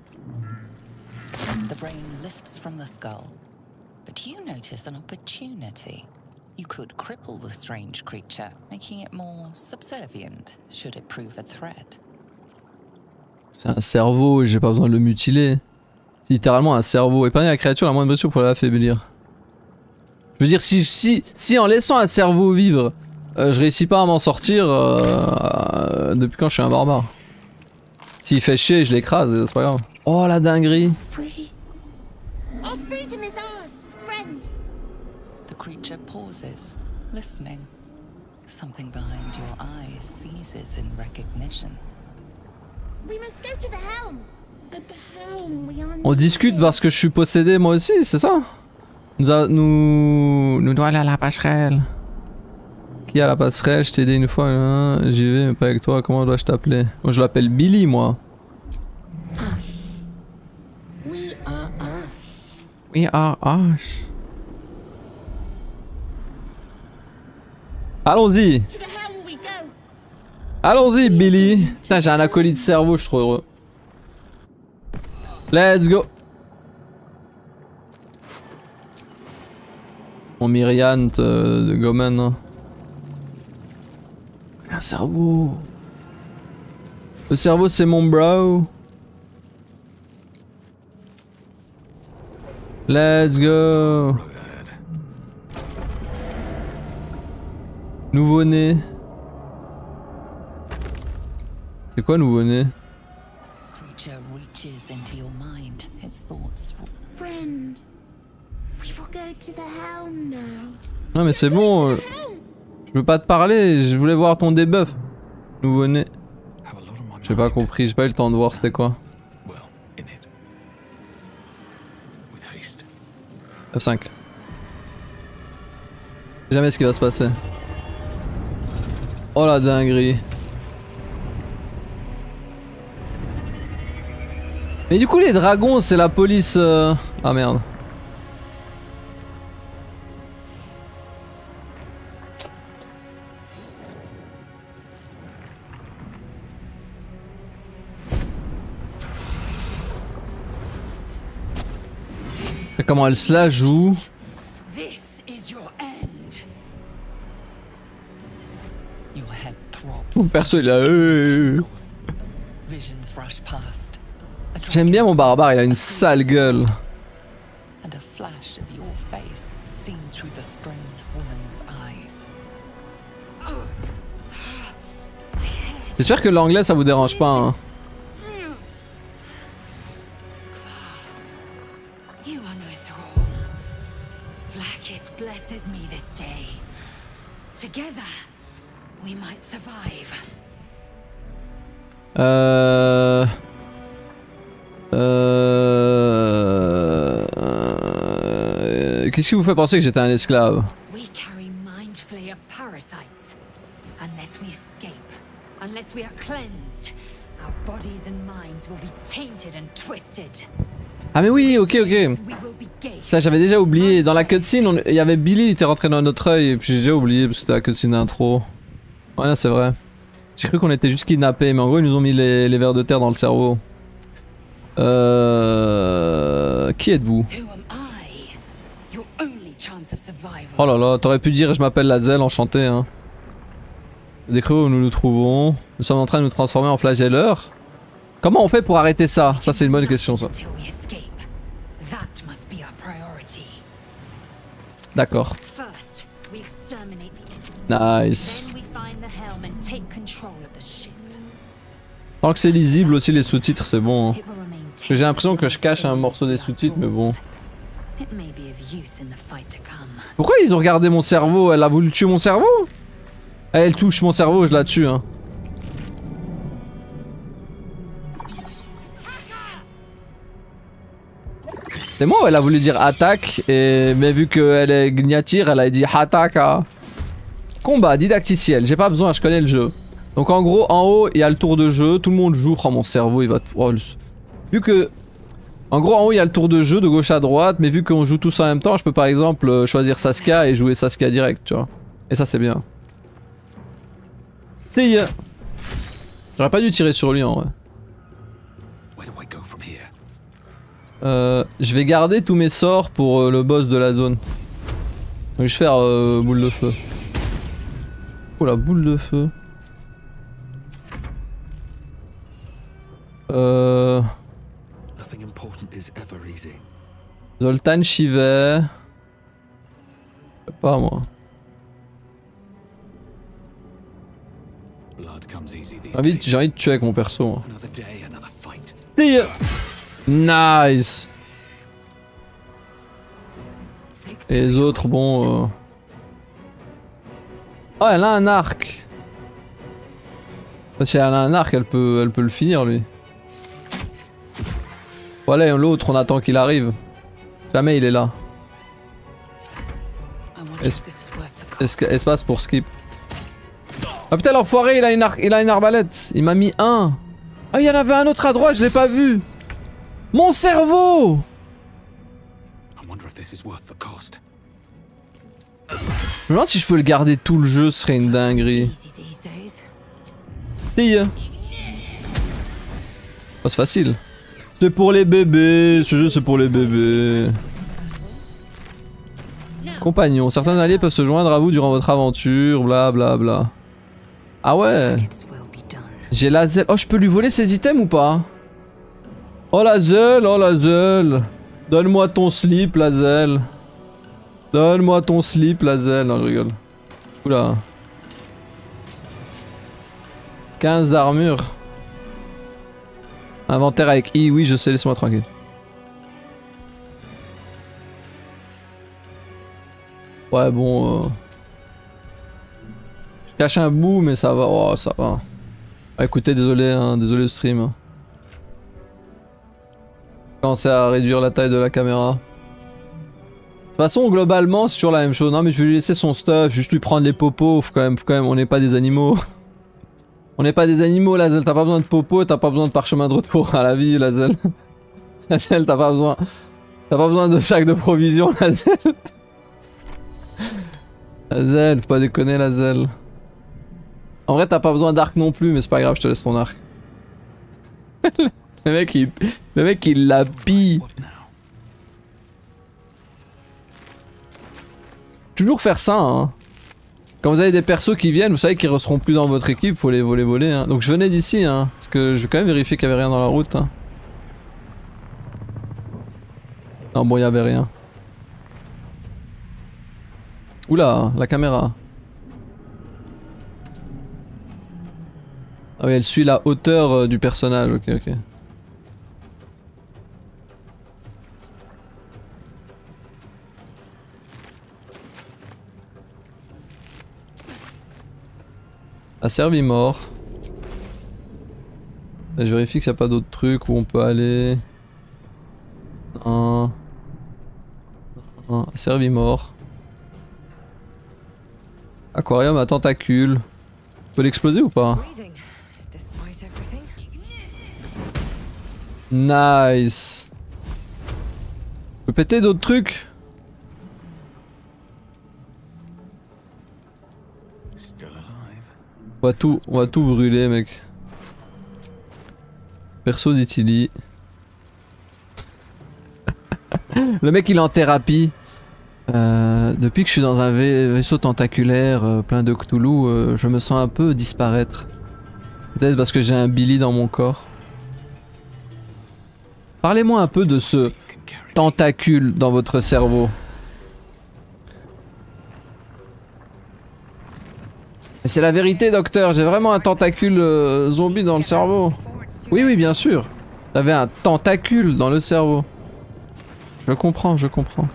The brain lifts from the skull, but you notice an opportunity. You could cripple the strange creature, making it more subservient should it prove a threat. C'est un cerveau et j'ai pas besoin de le mutiler. C'est littéralement un cerveau. Épargner la créature la moindre blessure pour l'affaiblir. Je veux dire, si, si, si en laissant un cerveau vivre, euh, je réussis pas à m'en sortir, euh, euh, depuis quand je suis un barbare. S'il fait chier, je l'écrase, c'est pas grave. Oh la dinguerie. Free. Our freedom is ours, friend. The creature pauses, listening. Something behind your eyes seizes in recognition. We must go to the helm. At the helm, we are On discute parce que je suis possédé moi aussi, c'est ça? Nous, a, nous, nous doit aller à la passerelle. Qui a la passerelle? Je t'ai aidé une fois, hein? J'y vais mais pas avec toi, comment dois-je t'appeler? Moi je l'appelle Billy moi. us. We are us. We are us. Allons-y. To the helm we go. Allons-y Billy. Putain j'ai un acolyte cerveau, je suis trop heureux. Let's go. Mon Myriant euh, de Gomen. Hein. Un cerveau. Le cerveau c'est mon bro. Let's go. Nouveau-né. C'est quoi nouveau-né? Creature reaches into your mind, its thoughts. Friend. We will go to the helm now. Non mais c'est bon. euh, Je veux pas te parler, je voulais voir ton debuff. Nouveau-né. J'ai pas compris, j'ai pas eu le temps de voir c'était quoi. F cinq. Je sais jamais ce qui va se passer. Oh la dinguerie. Mais du coup les dragons c'est la police... Euh... Ah merde. Et comment elle se la joue? This is your end. Your head throbs. Mon perso il a... Euh... Visions rush past. J'aime bien mon barbare, il a une sale gueule. And a flash of your face seen through the strange woman's eyes. J'espère que l'anglais ça vous dérange pas hein. You are no thrall. Vlaakith blesses me this day. Together, we might survive. Euh... Euh... euh... Qu'est-ce qui vous fait penser que j'étais un esclave? We carry mind flayer parasites. Unless we escape, unless we are cleansed, our bodies and minds will be tainted and twisted. Ah mais oui, ok ok. We will be gay. Ça j'avais déjà oublié, dans la cutscene on... il y avait Billy, il était rentré dans notre œil et puis j'ai déjà oublié parce que c'était la cutscene d'intro. Ouais c'est vrai. J'ai cru qu'on était juste kidnappés mais en gros ils nous ont mis les, les vers de terre dans le cerveau. Euh... Qui êtes-vous? Who am I? Your only chance of survival. Oh là là, t'aurais pu dire je m'appelle Lazel, enchanté hein. Décrivez où nous nous trouvons. Nous sommes en train de nous transformer en flagelleurs. Comment on fait pour arrêter ça? Ça c'est une bonne question ça. Until we escape. That must be our priority. D'accord. First, we exterminate the enemies. Nice. Then we find the helm and take control of the ship. Tant que c'est lisible aussi les sous-titres c'est bon hein. It will remain Parce que j'ai l'impression que je cache un morceau des sous-titres mais bon. It may be of use in the fight to come. Pourquoi ils ont regardé mon cerveau? Elle a voulu tuer mon cerveau? Elle touche mon cerveau, je la tue hein. C'est moi ou elle a voulu dire attaque et mais vu qu'elle est Gnatir, elle a dit hataka. Combat didacticiel, j'ai pas besoin, je connais le jeu. Donc en gros, en haut, il y a le tour de jeu, tout le monde joue. Oh mon cerveau, il va... Oh, le... Vu que... En gros, en haut, il y a le tour de jeu de gauche à droite, mais vu qu'on joue tous en même temps, je peux par exemple choisir Saskia et jouer Saskia direct, tu vois. Et ça, c'est bien. See ya. J'aurais pas dû tirer sur lui en vrai. Euh, je vais garder tous mes sorts pour euh, le boss de la zone. Donc je vais faire euh, boule de feu. Oh la boule de feu. Euh... Zoltan Chivet. Je sais pas moi. J'ai envie, j'ai envie de tuer avec mon perso. Hein. Nice. Et les autres, bon... Euh... Oh, elle a un arc. Si elle a un arc, elle peut, elle peut le finir lui. Voilà, l'autre, on attend qu'il arrive. Jamais il est là. Es es espace pour skip. Ah putain, l'enfoiré, il a une ar il a une arbalète. Il m'a mis un. Ah, il y en avait un autre à droite, je l'ai pas vu. Mon cerveau. Je me demande si je peux le garder tout le jeu, ce serait une dinguerie. Si. Oh, c'est facile. C'est pour les bébés, ce jeu c'est pour les bébés. Compagnons, certains alliés peuvent se joindre à vous durant votre aventure, bla bla bla. Ah ouais. J'ai la zèle. Oh, je peux lui voler ses items ou pas? Oh la zèle, oh la zèle. Donne-moi ton slip, la zèle. Donne-moi ton slip, la zèle. Non, je rigole. Oula. quinze d'armure. Inventaire avec I, oui, je sais, laisse-moi tranquille. Ouais, bon. Euh... Je cache un bout, mais ça va. Oh, ça va. Ah, écoutez, désolé, hein, désolé le stream. Hein. Commencer à réduire la taille de la caméra. De toute façon, globalement, c'est toujours la même chose. Non, mais je vais lui laisser son stuff, juste lui prendre les popos. Faut quand même, faut quand même, on n'est pas des animaux. On n'est pas des animaux, la zèle. T'as pas besoin de popo, t'as pas besoin de parchemin de retour à la vie, la zèle. La zèle, t'as pas besoin. T'as pas besoin de sac de provisions, la zèle. La zèle, faut pas déconner, la zèle. En vrai, t'as pas besoin d'arc non plus, mais c'est pas grave, je te laisse ton arc. Le mec, il, le mec, il la pille. Toujours faire ça, hein. Quand vous avez des persos qui viennent, vous savez qu'ils resteront plus dans votre équipe, faut les voler voler. Hein. Donc je venais d'ici, hein, parce que je vais quand même vérifier qu'il y avait rien dans la route. Hein. Non, bon, il y avait rien. Oula, la caméra. Ah oui, elle suit la hauteur euh, du personnage, ok, ok. A servi mort. Et je vérifie qu'il n'y a pas d'autres trucs où on peut aller. Non. Non, servi mort. Aquarium à tentacules. On peut l'exploser ou pas? Nice. On peut péter d'autres trucs? On va tout, on va tout brûler, mec. Perso d'Italie. Le mec il est en thérapie. Euh, depuis que je suis dans un vaisseau tentaculaire euh, plein de Cthulhu, euh, je me sens un peu disparaître. Peut-être parce que j'ai un Billy dans mon corps. Parlez-moi un peu de ce tentacule dans votre cerveau. Mais c'est la vérité, docteur, j'ai vraiment un tentacule euh, zombie dans le cerveau. Oui, oui, bien sûr. J'avais un tentacule dans le cerveau. Je comprends, je comprends.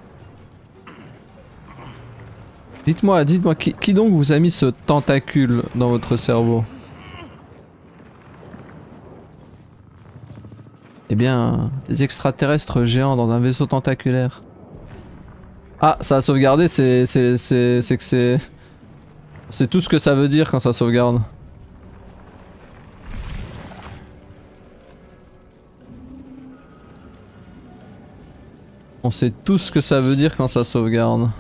Dites-moi, dites-moi, qui, qui donc vous a mis ce tentacule dans votre cerveau? Eh bien, des extraterrestres géants dans un vaisseau tentaculaire. Ah, ça a sauvegardé, c'est c'est c'est c'est que c'est c'est tout ce que ça veut dire quand ça sauvegarde. On sait tout ce que ça veut dire quand ça sauvegarde.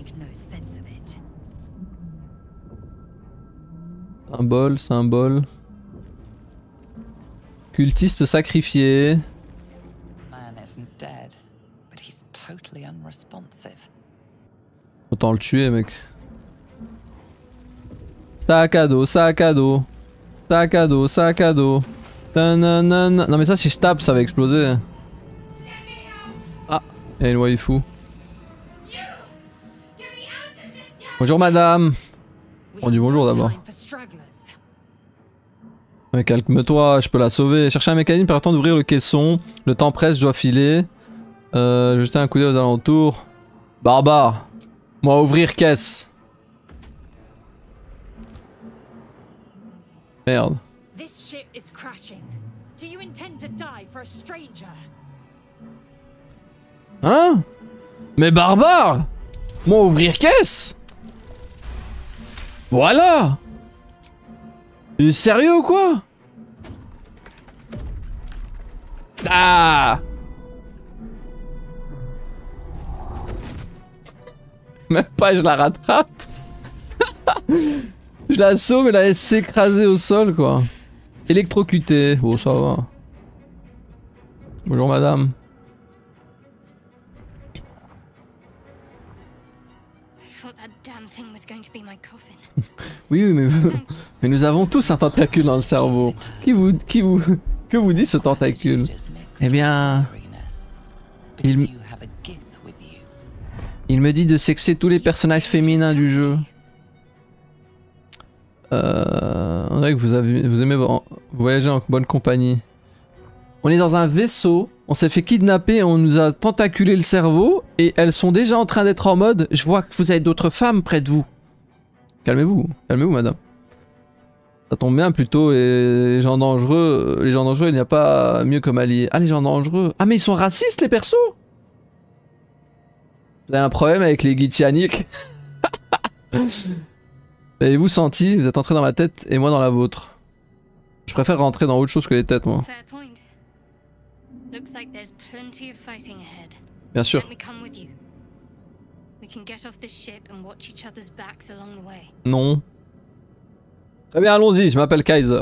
Symbole, symbole. Cultiste sacrifié. Autant le tuer, mec. Sac à dos, sac à dos. Sac à dos, sac à dos. Tananana. Non mais ça si je tape ça va exploser. Ah, il y a une waifu. Bonjour madame. On dit bonjour d'abord. Mais calme-toi, je peux la sauver. Chercher un mécanisme permettant d'ouvrir le caisson. Le temps presse, je dois filer. Euh, jeter un coup d'œil aux alentours. Barbare. Moi ouvrir caisse. Merde. Hein? Mais barbare! Moi ouvrir caisse? Voilà! Il est sérieux ou quoi? Ah! Même pas je la rattrape. Je la sauve et la laisse s'écraser au sol quoi. Électrocuté. Oh ça va. Bonjour madame. Oui oui mais, mais nous avons tous un tentacule dans le cerveau. Qui vous, qui vous, que vous dit ce tentacule? Eh bien... Il, il me dit de sexer tous les personnages féminins du jeu. Euh, on dirait que vous, avez, vous aimez voyager en bonne compagnie. On est dans un vaisseau, on s'est fait kidnapper, on nous a tentaculé le cerveau et elles sont déjà en train d'être en mode je vois que vous avez d'autres femmes près de vous. Calmez-vous, calmez-vous madame. Ça tombe bien plutôt les gens dangereux, les gens dangereux il n'y a pas mieux comme alliés. Ah les gens dangereux, ah mais ils sont racistes les persos. Vous avez un problème avec les Gitianiques. Avez-vous senti? Vous êtes entré dans ma tête et moi dans la vôtre. Je préfère rentrer dans autre chose que les têtes moi. Bien sûr. Non. Très bien, allons-y, je m'appelle Kaiser.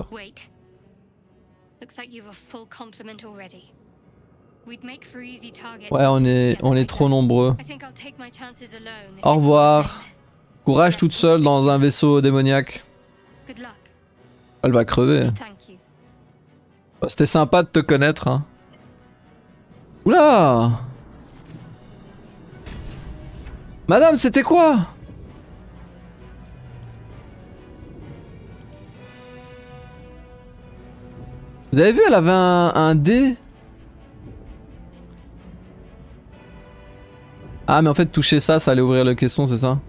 Ouais, on est, on est trop nombreux. Au revoir. Courage toute seule dans un vaisseau démoniaque. Elle va crever. C'était sympa de te connaître. Hein. Oula! Madame, c'était quoi? Vous avez vu, elle avait un, un dé. Ah, mais en fait, toucher ça, ça allait ouvrir le caisson, c'est ça?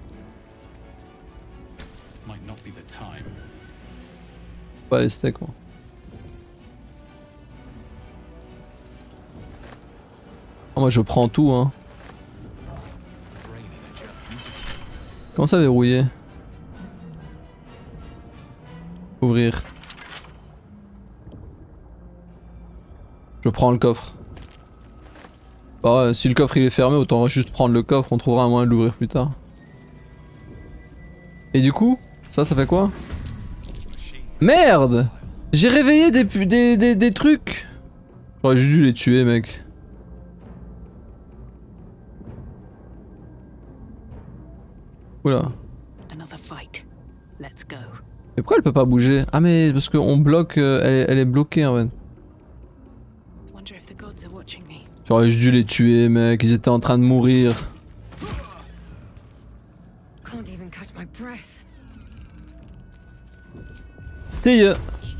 Pas les steaks, moi. Oh, moi, je prends tout, hein. Comment ça verrouiller? Ouvrir. Je prends le coffre. Bah ouais, si le coffre il est fermé, autant juste prendre le coffre, on trouvera un moyen de l'ouvrir plus tard. Et du coup, ça, ça fait quoi? Merde! J'ai réveillé des, des, des, des trucs! J'aurais juste dû les tuer, mec. Oula. Mais pourquoi elle peut pas bouger? Ah mais parce qu'on bloque, euh, elle, elle est bloquée en fait. J'aurais juste dû les tuer mec, ils étaient en train de mourir. See ya.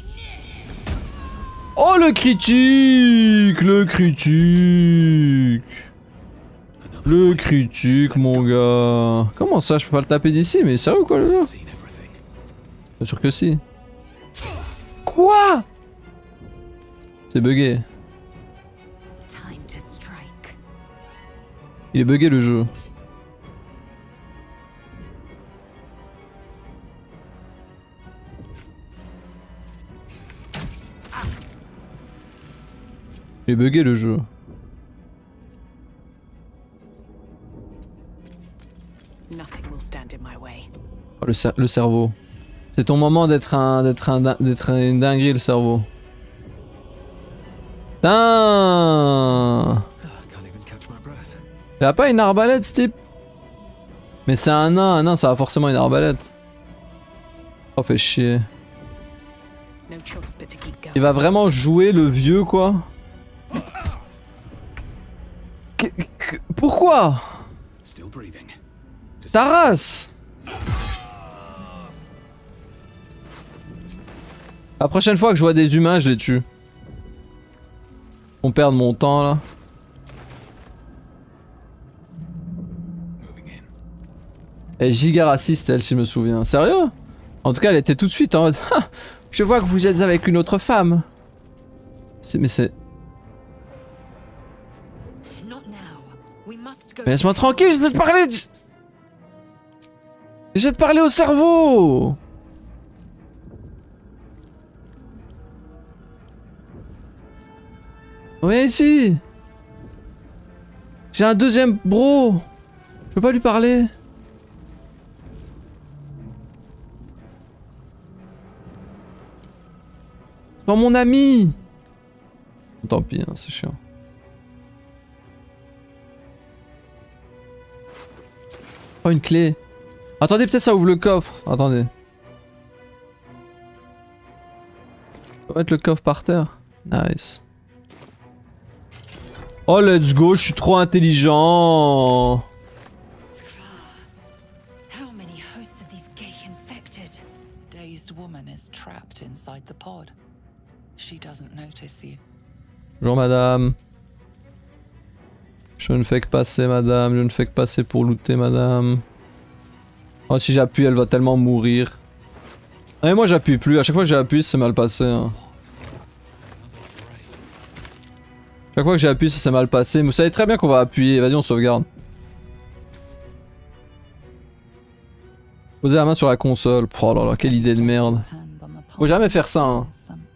Oh le critique! Le critique! Le critique mon gars. Comment ça je peux pas le taper d'ici? Mais sérieux quoi le jeu? Bien sûr que si. Quoi? C'est bugué. Il est bugué le jeu. Il est bugué le jeu. Oh, le, cer le cerveau. C'est ton moment d'être un d'être un d'être une dinguerie le cerveau. Putain. Il a pas une arbalète ce type? Mais c'est un nain, un nain ça a forcément une arbalète. Oh fait chier. Il va vraiment jouer le vieux quoi. Qu qu Pourquoi? Ta race. La prochaine fois que je vois des humains, je les tue. On perd mon temps là. Elle est giga raciste elle si je me souviens. Sérieux? En tout cas elle était tout de suite en mode je vois que vous êtes avec une autre femme. C'est mais c'est... Mais laisse-moi tranquille, je vais te parler de... Je vais te parler au cerveau. Viens ici. J'ai un deuxième bro. Je peux pas lui parler. C'est pas mon ami. Tant pis, hein, c'est chiant. Oh une clé. Attendez, peut-être ça ouvre le coffre. Attendez. On va mettre le coffre par terre. Nice. Oh let's go, je suis trop intelligent. How many hosts of these gay infected? A dazed woman is trapped inside the pod. She doesn't notice you. Bonjour madame. Je ne fais que passer madame, je ne fais que passer pour looter madame. Oh si j'appuie elle va tellement mourir. Ah, mais moi j'appuie plus, à chaque fois que j'appuie c'est mal passé hein. Chaque fois que j'ai appuyé ça s'est mal passé, mais vous savez très bien qu'on va appuyer, vas-y on sauvegarde. Posez la main sur la console, oh là là quelle idée de merde. Faut jamais faire ça hein.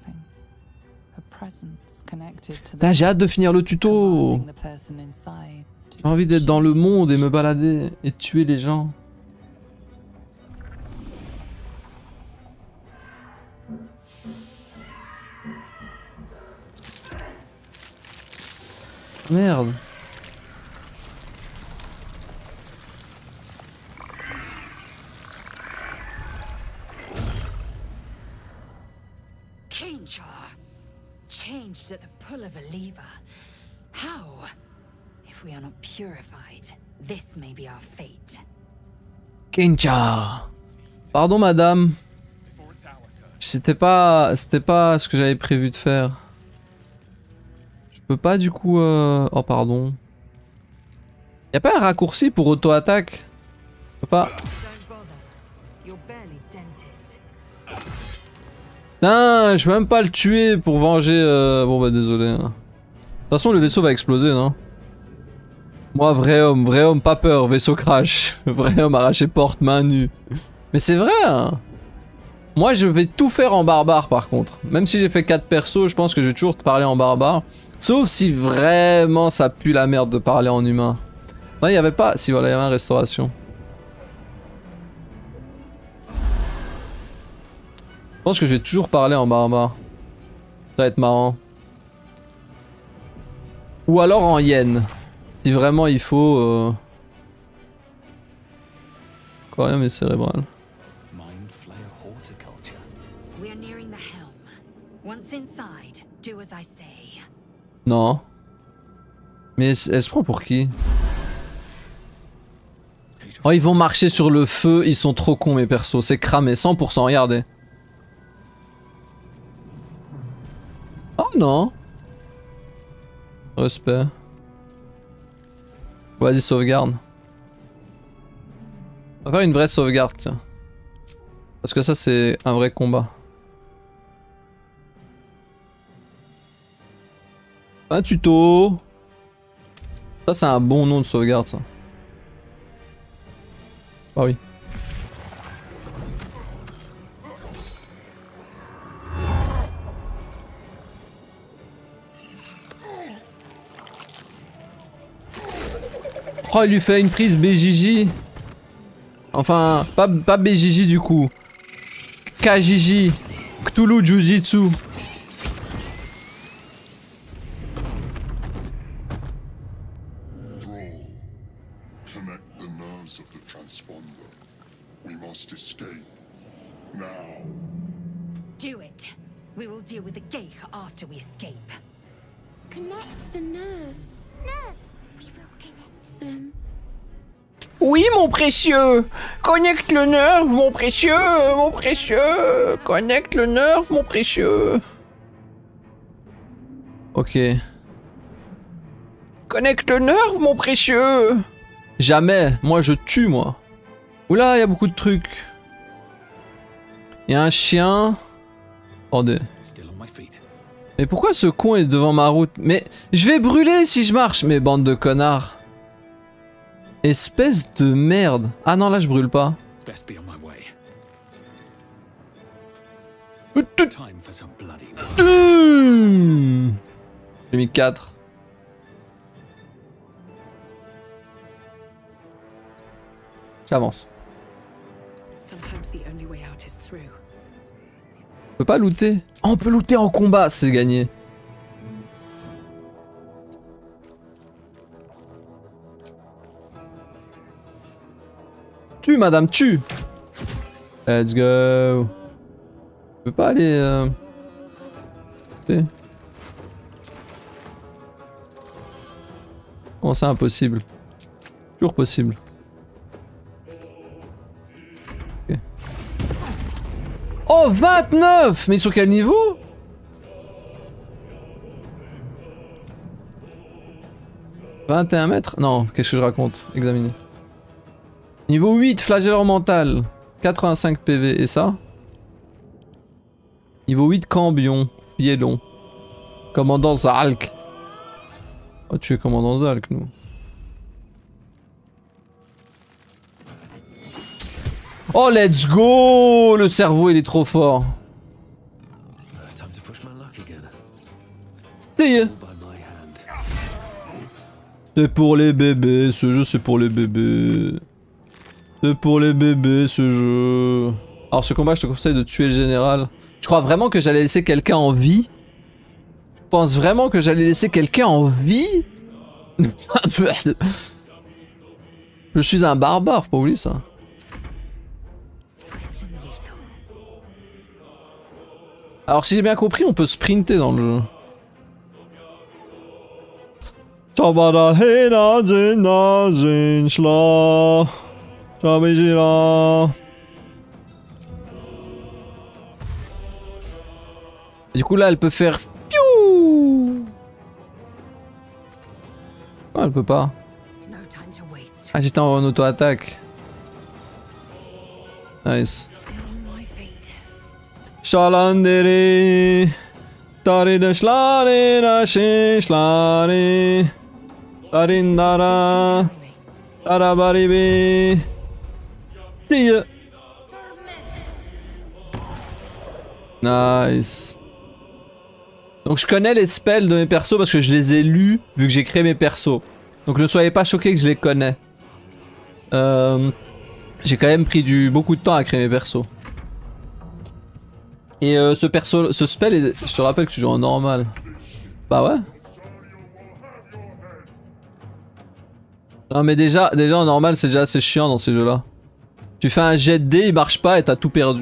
Putain j'ai hâte de finir le tuto. J'ai envie d'être dans le monde et me balader et tuer les gens. Merde. Cainjar, changed at the pull of a lever. How? If we are not purified, this may be our fate. Cainjar. Pardon madame. C'était pas, c'était pas ce que j'avais prévu de faire. Je peux pas du coup euh... oh pardon. Y'a pas un raccourci pour auto-attaque? Je peux pas. Non, je peux même pas le tuer pour venger euh... bon bah désolé. De toute façon le vaisseau va exploser non? Moi vrai homme, vrai homme pas peur, vaisseau crash. Vrai homme arraché porte, main nue. Mais c'est vrai hein. Moi je vais tout faire en barbare par contre. Même si j'ai fait quatre persos, je pense que je vais toujours te parler en barbare. Sauf si vraiment ça pue la merde de parler en humain. Non, il y avait pas. Si voilà, il y avait une restauration. Je pense que je vais toujours parler en barbare. Ça va être marrant. Ou alors en yen. Si vraiment il faut. Euh... Aquarium et cérébral. Non. Mais elle, elle se prend pour qui? Oh ils vont marcher sur le feu, ils sont trop cons mes persos, c'est cramé, cent pour cent, regardez. Oh non. Respect. Vas-y sauvegarde. On va faire une vraie sauvegarde tiens. Parce que ça c'est un vrai combat. Un tuto. Ça c'est un bon nom de sauvegarde ça. Ah oui. Oh, il lui fait une prise B J J. Enfin, pas, pas B J J du coup. K J J. Cthulhu Jujitsu. Do it. We will deal with the Geich after we escape. Connect the nerves. Nerves. We will connect them. Oui, mon précieux. Connecte le nerf, mon précieux, mon précieux. Connecte le nerf, mon précieux. Ok. Connecte le nerf, mon précieux. Jamais. Moi, je tue, moi. Oula, il y a beaucoup de trucs. Il y a un chien. Attendez. Mais pourquoi ce con est devant ma route? Mais je vais brûler si je marche. Mais bande de connards. Espèce de merde. Ah non, là je brûle pas. Mmh. J'ai mis quatre. J'avance. On peut pas looter. Oh, on peut looter en combat, c'est gagné. Tue, madame, tue. Let's go. Je peux pas aller... Euh... Comment c'est impossible? Toujours possible. Okay. Oh, vingt-neuf! Mais sur quel niveau? vingt et un mètres? Non, qu'est-ce que je raconte? Examiner. Niveau huit, flagelleur mental. quatre-vingt-cinq P V. Et ça? Niveau huit, cambion. Pied long. Commandant Zalk. Oh, tu es commandant Zalk, nous. Oh, let's go! Le cerveau, il est trop fort. C'est... C'est pour les bébés, ce jeu, c'est pour les bébés. C'est pour les bébés ce jeu. Alors ce combat je te conseille de tuer le général. Tu crois vraiment que j'allais laisser quelqu'un en vie? Tu penses vraiment que j'allais laisser quelqu'un en vie? Je suis un barbare, faut pas oublier ça. Alors si j'ai bien compris on peut sprinter dans le jeu. Et du coup là elle peut faire piou. Oh, elle peut pas. Ah j'étais en auto-attaque. Nice. Shalandere Tari de shlare na she shlare Tarindara Tarabaribi. Yeah. Nice. Donc je connais les spells de mes persos parce que je les ai lus vu que j'ai créé mes persos. Donc ne soyez pas choqués que je les connais. Euh, j'ai quand même pris du, beaucoup de temps à créer mes persos. Et euh, ce perso, ce spell, est, je te rappelle que tu joues en normal. Bah ouais. Non mais déjà, déjà en normal c'est déjà assez chiant dans ces jeux là. Tu fais un jet de dés, il marche pas et t'as tout perdu.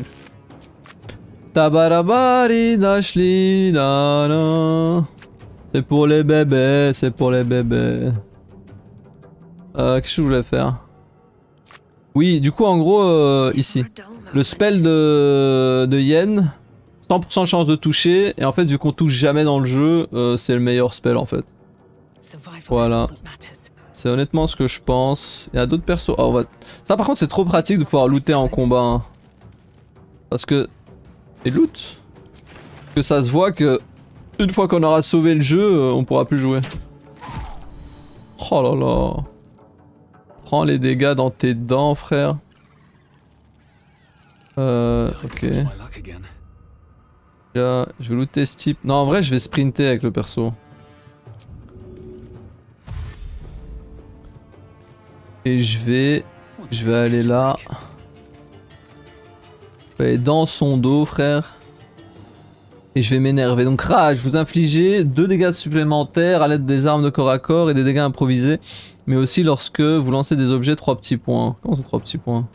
Tabarabari dashli dana. C'est pour les bébés, c'est pour les bébés. Euh, qu'est-ce que je voulais faire? Oui, du coup en gros, euh, ici. Le spell de, de Yen, cent pour cent chance de toucher, et en fait vu qu'on touche jamais dans le jeu, euh, c'est le meilleur spell en fait. Voilà. C'est honnêtement ce que je pense. Il y a d'autres persos. Oh, on va... Ça par contre c'est trop pratique de pouvoir looter en combat. Hein. Parce que... Et loot. Parce que ça se voit que une fois qu'on aura sauvé le jeu, on pourra plus jouer. Oh là là. Prends les dégâts dans tes dents, frère. Euh, ok. Là, je vais looter ce type. Non, en vrai, je vais sprinter avec le perso. Et je vais... Je vais aller là. Je vais aller dans son dos, frère. Et je vais m'énerver. Donc rage, vous infligez deux dégâts supplémentaires à l'aide des armes de corps à corps et des dégâts improvisés. Mais aussi lorsque vous lancez des objets, trois petits points. Comment ça, trois petits points?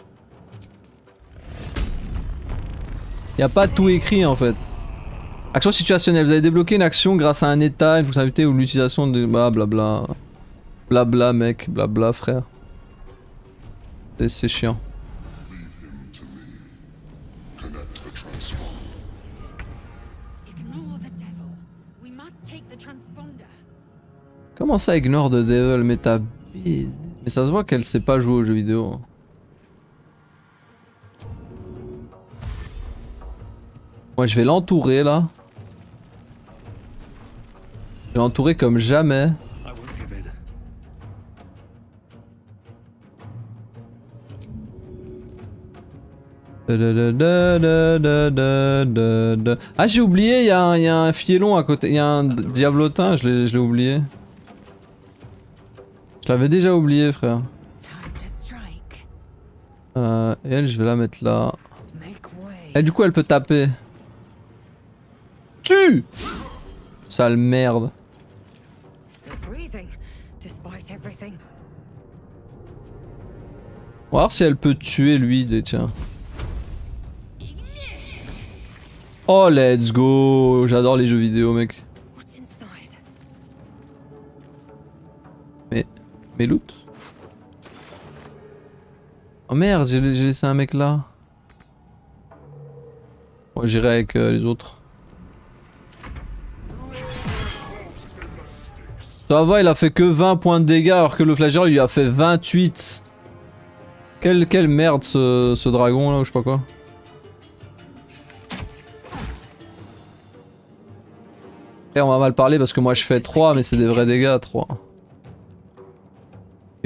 Y a pas tout écrit en fait. Action situationnelle, vous avez débloqué une action grâce à un état, une fonctionnalité ou l'utilisation de... Bah blabla. Blabla mec, blabla frère. C'est chiant. Comment ça ignore the devil? Mais t'as... Mais ça se voit qu'elle sait pas jouer aux jeux vidéo. Moi je vais l'entourer là. Je vais l'entourer comme jamais. Ah j'ai oublié, il y, y a un fielon à côté, il y a un diablotin, je l'ai oublié. Je l'avais déjà oublié frère. Euh, et elle je vais la mettre là. Et du coup elle peut taper. Tue! Sale merde. On va voir si elle peut tuer lui des tiens. Oh let's go, j'adore les jeux vidéo mec. Mais... Mais loot. Oh merde, j'ai laissé un mec là. Moi j'irai avec euh, les autres. Ça va, il a fait que vingt points de dégâts alors que le flageur lui a fait vingt-huit. Quelle, quelle merde ce, ce dragon là ou je sais pas quoi. Et on va mal parler parce que moi je fais trois mais c'est des vrais dégâts trois. Ok.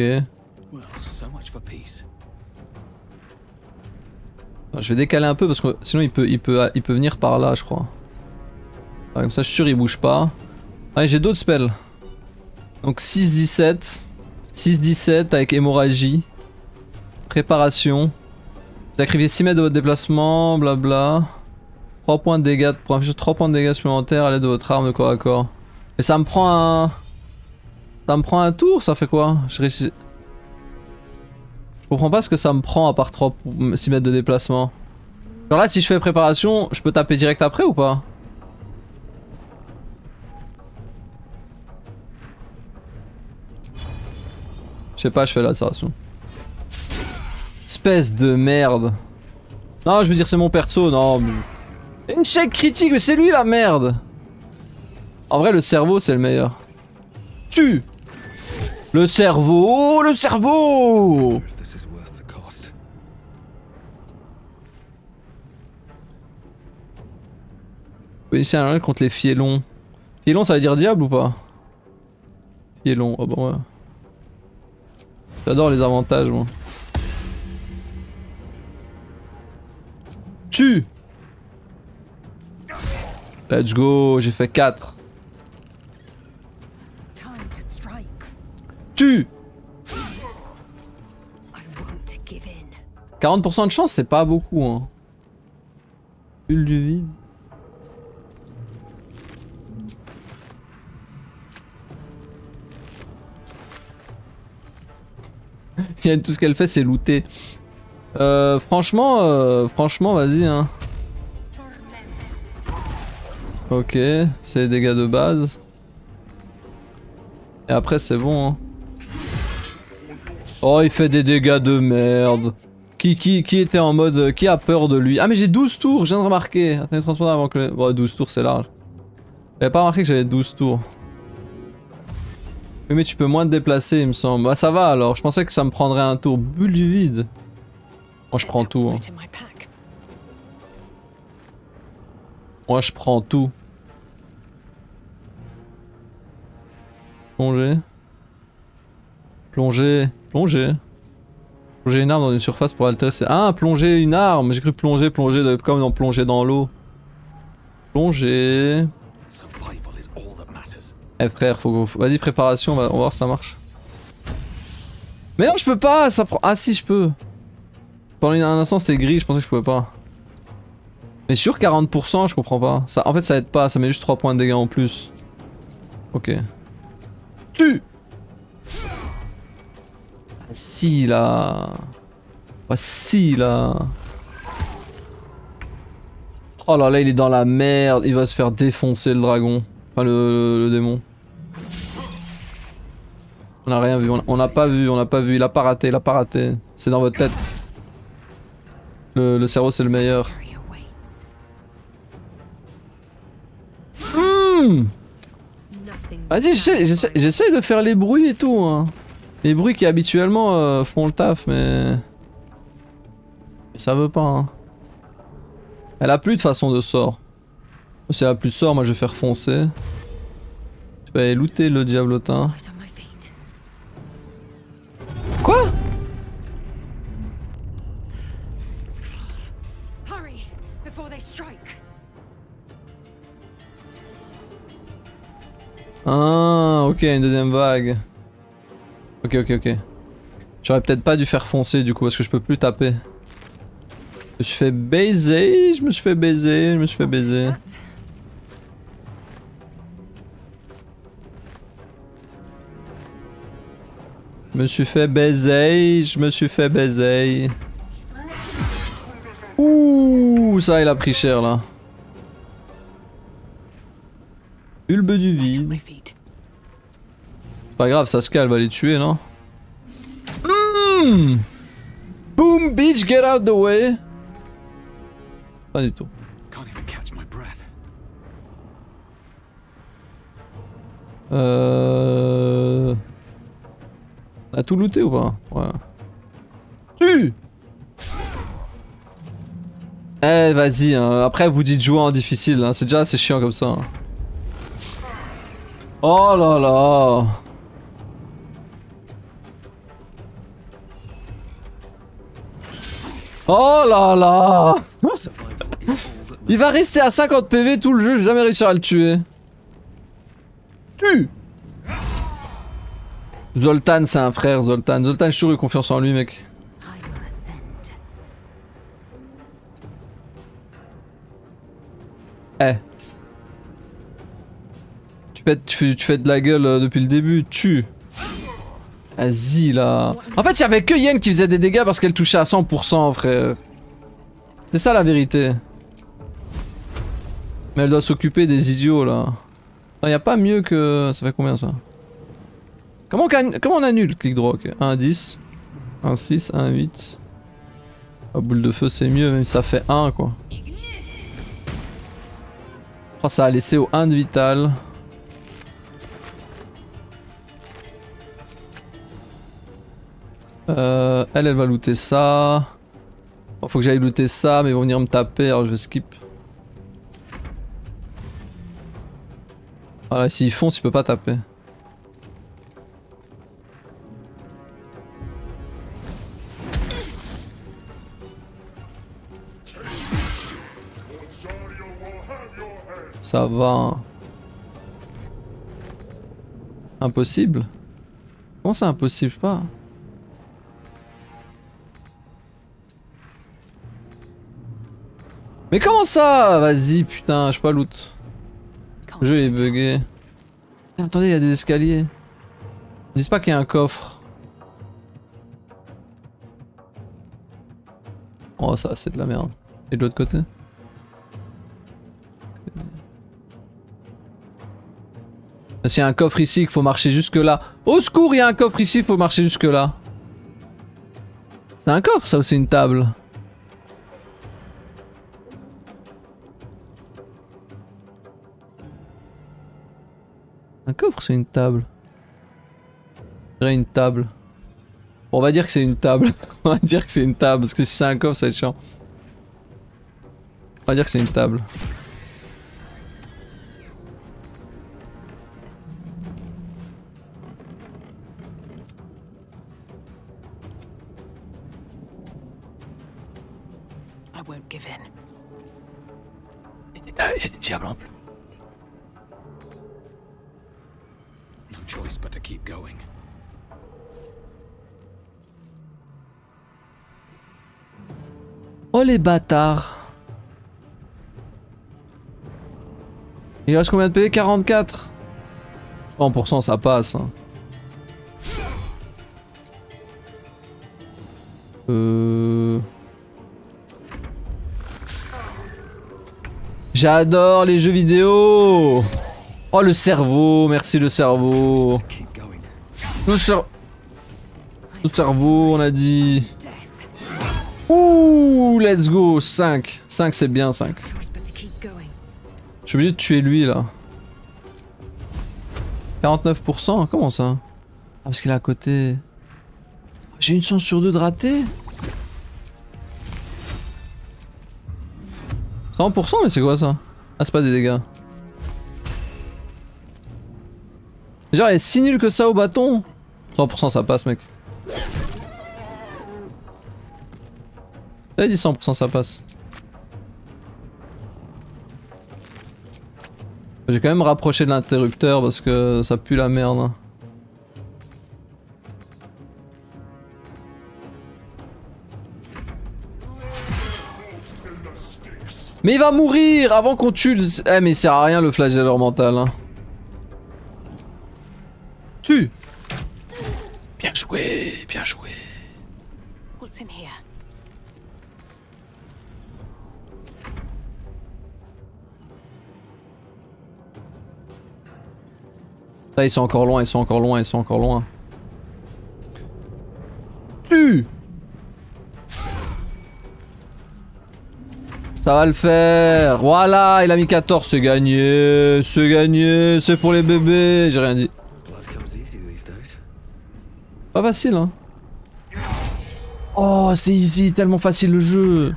Je vais décaler un peu parce que sinon il peut, il peut, il peut venir par là je crois. Ah, comme ça je suis sûr il bouge pas. Ah j'ai d'autres spells. Donc six dix-sept. six dix-sept avec hémorragie. Préparation. Sacrifiez six mètres de votre déplacement, blabla. trois points de dégâts, pour infliger trois points de dégâts supplémentaires à l'aide de votre arme de corps à corps. Mais ça me prend un... Ça me prend un tour, ça fait quoi? Je réussis... Je comprends pas ce que ça me prend à part trois... six mètres de déplacement. Genre là si je fais préparation, je peux taper direct après ou pas? Je sais pas, je fais l'altération. Espèce de merde. Non, je veux dire c'est mon perso, non. Mais... Une chèque critique, mais c'est lui la merde. En vrai, le cerveau c'est le meilleur. Tue. Le cerveau, le cerveau. Vous ici un contre les fielons. Fielon ça veut dire diable ou pas? Fielon, oh bon ouais. J'adore les avantages moi. Tue. Let's go, j'ai fait quatre. Tue. quarante pour cent de chance c'est pas beaucoup hein. Bulle du vide. Tout ce qu'elle fait c'est looter. Euh, franchement, euh, franchement vas-y hein. Ok, c'est les dégâts de base. Et après c'est bon hein. Oh il fait des dégâts de merde. Qui, qui, qui était en mode... Qui a peur de lui? Ah mais j'ai douze tours, je viens de remarquer. Attendez, transpondeur avant que... Bon douze tours c'est large. J'avais pas remarqué que j'avais douze tours. Oui mais tu peux moins te déplacer il me semble. Bah ça va alors, je pensais que ça me prendrait un tour. Bulle du vide. Moi je prends tout hein. Moi je prends tout. Plonger. Plonger. Plonger une arme dans une surface pour altérer ses... Ah, plonger une arme. J'ai cru plonger, plonger de... comme dans plonger dans l'eau. Plonger. Eh frère, faut... Vas-y, préparation, on va... on va voir si ça marche. Mais non, je peux pas, ça prend... Ah si, je peux. Pendant un instant, c'était gris, je pensais que je pouvais pas. Mais sur quarante pour cent, je comprends pas. Ça... En fait, ça aide pas, ça met juste trois points de dégâts en plus. Ok. Tu. Si là. Oh, si là. Oh là là, il est dans la merde. Il va se faire défoncer le dragon. Enfin, le, le, le démon. On a rien vu, on n'a pas vu, on n'a pas vu. Il a pas raté, il a pas raté. C'est dans votre tête. Le, le cerveau, c'est le meilleur. Mmh. Vas-y, j'essaie de faire les bruits et tout. Hein. Les bruits qui habituellement euh, font le taf, mais... mais ça veut pas. Hein. Elle a plus de façon de sort. Si elle a plus de sort, moi je vais faire foncer. Je vais aller looter le diablotin. Quoi? Ah, ok, une deuxième vague. Ok, ok, ok. J'aurais peut-être pas dû faire foncer du coup parce que je peux plus taper. Je me suis fait baiser, je me suis fait baiser, je me suis fait baiser. Je me suis fait baiser, je me suis fait baiser. Ouh, ça il a pris cher là. Bulbe du vide. Pas grave, Saskia elle va les tuer, non? Mmh. Boom, bitch, get out the way. Pas du tout. Euh... On a tout looté ou pas? Ouais. Tu. Eh vas-y, hein. Après vous dites jouer en difficile, hein. C'est déjà assez chiant comme ça. Hein. Oh là là. Oh là là. Il va rester à cinquante P V tout le jeu, je vais jamais réussir à le tuer. Tue. Zoltan c'est un frère, Zoltan. Zoltan, j'ai toujours eu confiance en lui mec. Eh. Tu fais, tu, fais, tu fais de la gueule euh, depuis le début, tue. Vas-y là. En fait, il y avait que Yen qui faisait des dégâts parce qu'elle touchait à cent pour cent, frère. C'est ça la vérité. Mais elle doit s'occuper des idiots là. Il n'y a pas mieux que... Ça fait combien ça? Comment on, comment on annule le clic droit? Okay. un dix, un six, un huit. La boule de feu c'est mieux, même si ça fait un quoi. Oh, ça a laissé au un de vital. Euh, elle, elle va looter ça. Bon, faut que j'aille looter ça, mais ils vont venir me taper, alors je vais skip. Voilà, s'ils foncent, ils peuvent pas taper. Ça va. Impossible? Comment c'est impossible? Je sais pas. Mais comment ça? Vas-y, putain, je sais pas loot. Le jeu est bugué. Attendez, il y a des escaliers. Ne dites pas qu'il y a un coffre. Oh, ça, c'est de la merde. Et de l'autre côté? S'il y a un coffre ici, il faut marcher jusque là. Au secours, il y a un coffre ici, il faut marcher jusque là. C'est un coffre, ça, ou c'est une table? Un coffre, c'est une table. Je dirais une table. Bon, on va dire que c'est une table. On va dire que c'est une table, parce que si c'est un coffre, ça va être chiant. On va dire que c'est une table. won't give in. Il y a des diables en plus. No choice but to keep going. Oh les bâtards. Il reste combien de P V? quarante-quatre. cent pour cent ça passe. Hein. Euh... J'adore les jeux vidéo. Oh le cerveau, merci le cerveau. Le, cer... le cerveau on a dit. Ouh, let's go, cinq. cinq c'est bien, cinq. Je suis obligé de tuer lui là. quarante-neuf pour cent, comment ça? Ah parce qu'il est à côté. J'ai une chance sur deux de rater. cent pour cent mais c'est quoi ça? Ah c'est pas des dégâts. Genre il est si nul que ça au bâton. cent pour cent ça passe mec. J'avais dit cent pour cent ça passe. J'ai quand même rapproché de l'interrupteur parce que ça pue la merde. Hein. Mais il va mourir avant qu'on tue le... Eh mais il sert à rien le flagelleur mental. Hein. Tue. Bien joué, bien joué. What's in here? Là ils sont encore loin, ils sont encore loin, ils sont encore loin. Tue. Ça va le faire. Voilà, il a mis quatorze, c'est gagné. C'est gagné, c'est pour les bébés. J'ai rien dit. Pas facile hein. Oh c'est easy, tellement facile le jeu.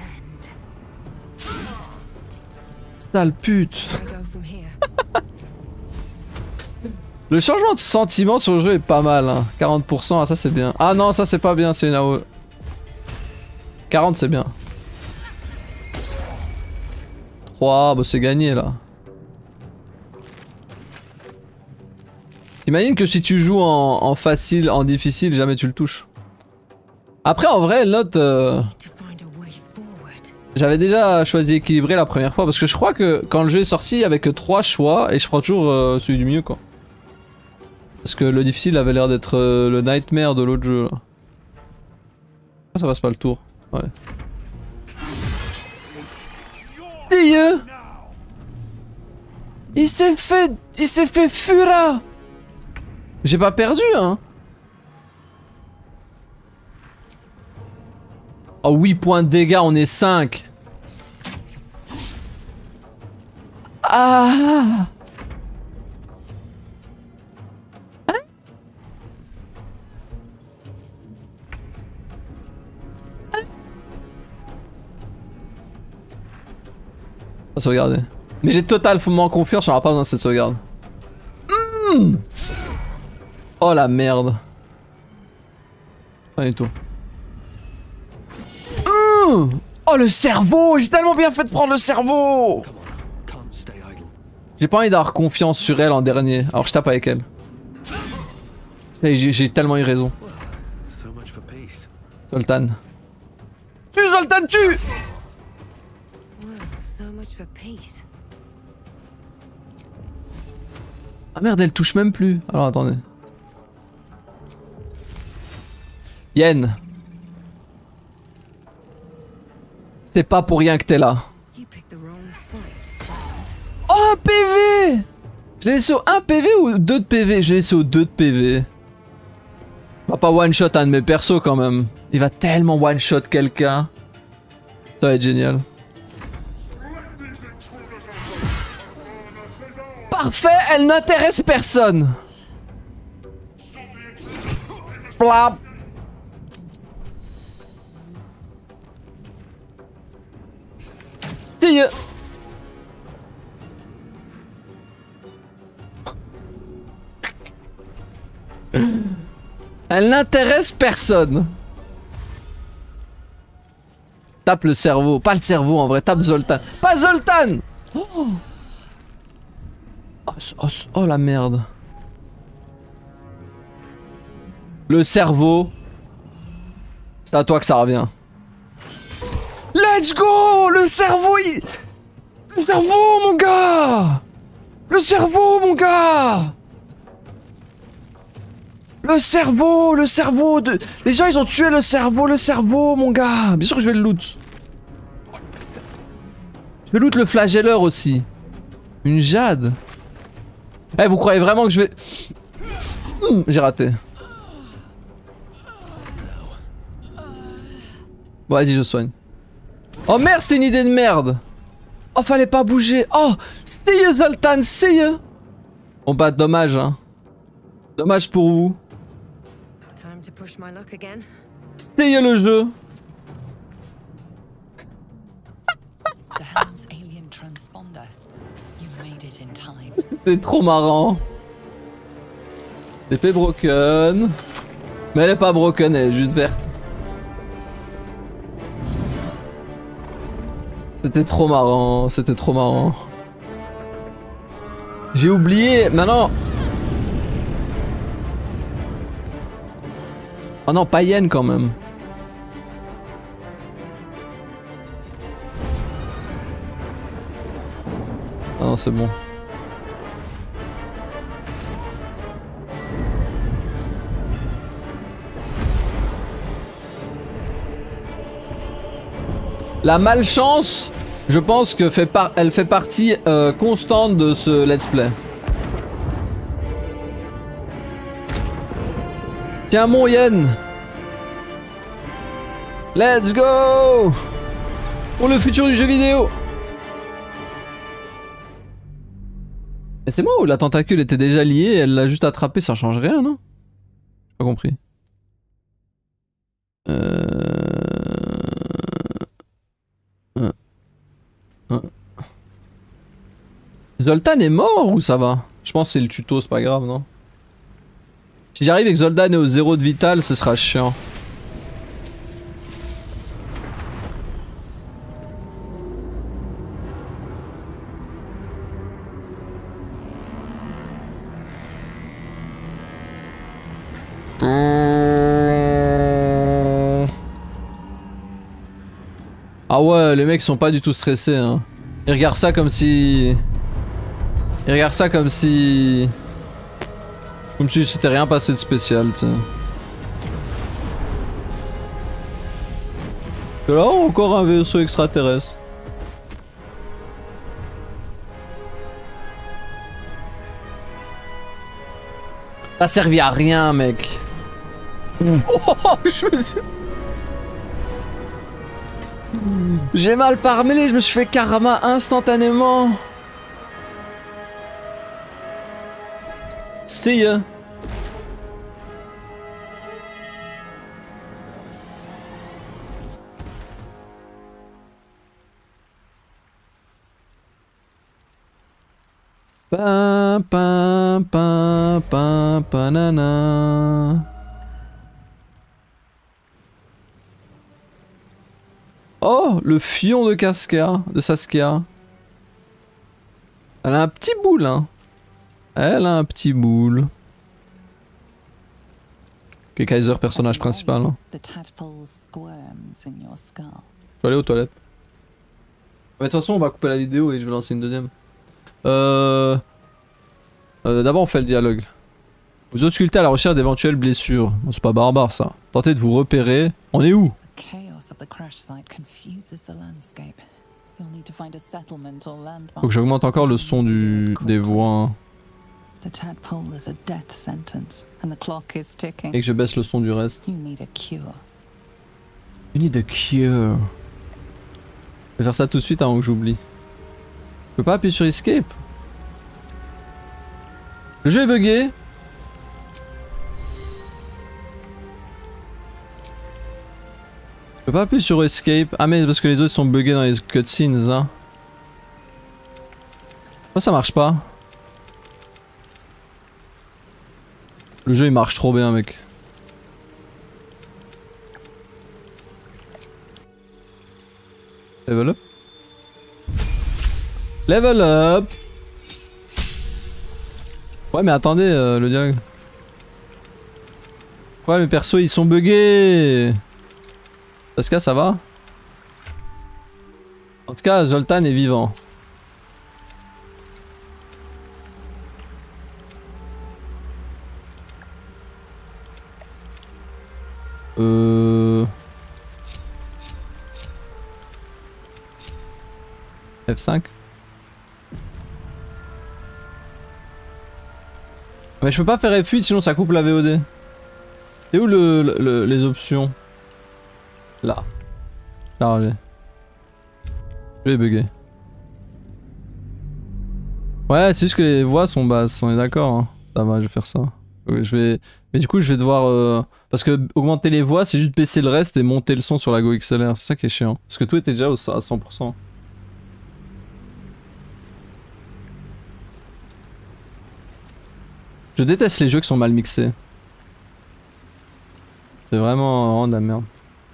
Sale pute. Le changement de sentiment sur le jeu est pas mal hein. quarante pour cent, ah, ça c'est bien. Ah non ça c'est pas bien, c'est une A O E. quarante c'est bien. trois, bah c'est gagné là. Imagine que si tu joues en, en facile, en difficile, jamais tu le touches. Après en vrai, note... Euh... J'avais déjà choisi équilibré la première fois parce que je crois que quand le jeu est sorti il y avait que trois choix et je prends toujours euh, celui du mieux quoi. Parce que le difficile avait l'air d'être euh, le nightmare de l'autre jeu là. Ah, ça passe pas le tour. Ouais. Dieu! Il s'est fait... Il s'est fait fura! J'ai pas perdu hein. Oh huit points de dégâts, on est cinq. Ah! On va sauvegarder. Mais j'ai totalement confiance, j'en ai pas besoin de cette sauvegarde. Mmh. Oh la merde. Pas du tout. Mmh. Oh le cerveau, j'ai tellement bien fait de prendre le cerveau. J'ai pas envie d'avoir confiance sur elle en dernier, alors je tape avec elle. J'ai tellement eu raison. Zoltan. Tue Zoltan, tue. Ah merde, elle touche même plus. Alors attendez. Yen. C'est pas pour rien que t'es là. Oh un P V. Je l'ai laissé au un P V ou deux de P V? Je l'ai laissé au deux de P V. On va pas one shot un de mes persos quand même. Il va tellement one shot quelqu'un. Ça va être génial. Parfait, elle n'intéresse personne. Plap. See ya. Elle n'intéresse personne. Tape le cerveau. Pas le cerveau en vrai, tape Zoltan. Pas Zoltan. Oh, oh, oh, oh la merde. Le cerveau. C'est à toi que ça revient. Let's go. Le cerveau il... Le cerveau mon gars. Le cerveau mon gars. Le cerveau, le cerveau de... Les gens ils ont tué le cerveau, le cerveau mon gars. Bien sûr que je vais le loot. Je vais loot le flagelleur aussi. Une jade. Eh hey, vous croyez vraiment que je vais... Mmh, j'ai raté. Bon vas-y je soigne. Oh merde c'était une idée de merde. Oh fallait pas bouger. Oh see you Zoltan, see you. Bon bah dommage hein. Dommage pour vous. See you le jeu. C'est trop marrant. L'épée broken. Mais elle est pas broken, elle est juste verte. C'était trop marrant, c'était trop marrant. J'ai oublié, maintenant... Oh non, païenne quand même. Ah non, c'est bon. La malchance, je pense que fait par... elle fait partie euh, constante de ce let's play. Tiens mon yen. Let's go. Pour le futur du jeu vidéo. Mais c'est moi ou la tentacule était déjà liée et elle l'a juste attrapé, ça change rien non? J'ai pas compris. Euh... Euh... Euh... Zoltan est mort ou ça va? Je pense que c'est le tuto, c'est pas grave non? Si j'arrive et que Zoltan est au zéro de vital, ce sera chiant. Ah ouais, les mecs sont pas du tout stressés hein. Ils regardent ça comme si... Ils regardent ça comme si... Comme si c'était rien passé de spécial, tu sais. Et là, encore un vaisseau extraterrestre. Ça a servi à rien, mec. Oh, je me dis... J'ai mal parmé, je me suis fait karma instantanément. See ya. Pa pa pa pa pa nana. Oh, le fion de Casca, de Saskia. Elle a un petit boule, hein. Elle a un petit boule. Ok, Kaiser, personnage principal. Hein. Je vais aller aux toilettes. Mais de toute façon, on va couper la vidéo et je vais lancer une deuxième. Euh... euh D'abord, on fait le dialogue. Vous auscultez à la recherche d'éventuelles blessures. Bon, c'est pas barbare ça. Tentez de vous repérer. On est où? Faut que j'augmente encore le son du... des voix. Et que je baisse le son du reste. You need a cure. You need a cure. Je vais faire ça tout de suite avant que j'oublie. Je peux pas appuyer sur Escape. Le jeu est bugué. Je peux pas appuyer sur Escape. Ah mais parce que les autres sont buggés dans les cutscenes hein. Pourquoi ça marche pas? Le jeu il marche trop bien mec. Level up. Level up. Ouais mais attendez euh, le dialogue. Ouais mes persos ils sont buggés. Saskia ça va? En tout cas Zoltan est vivant. Euh... F cinq. Mais je peux pas faire F huit sinon ça coupe la V O D. C'est où le, le, le- les options? Là. Là, allez. Je vais bugger. Ouais, c'est juste que les voix sont basses, on est d'accord. Hein. Ça va, je vais faire ça. Je vais... Mais du coup, je vais devoir... Euh... Parce que augmenter les voix, c'est juste baisser le reste et monter le son sur la Go X L R. C'est ça qui est chiant. Parce que tout était déjà au... à cent pour cent. Je déteste les jeux qui sont mal mixés. C'est vraiment, vraiment de la merde.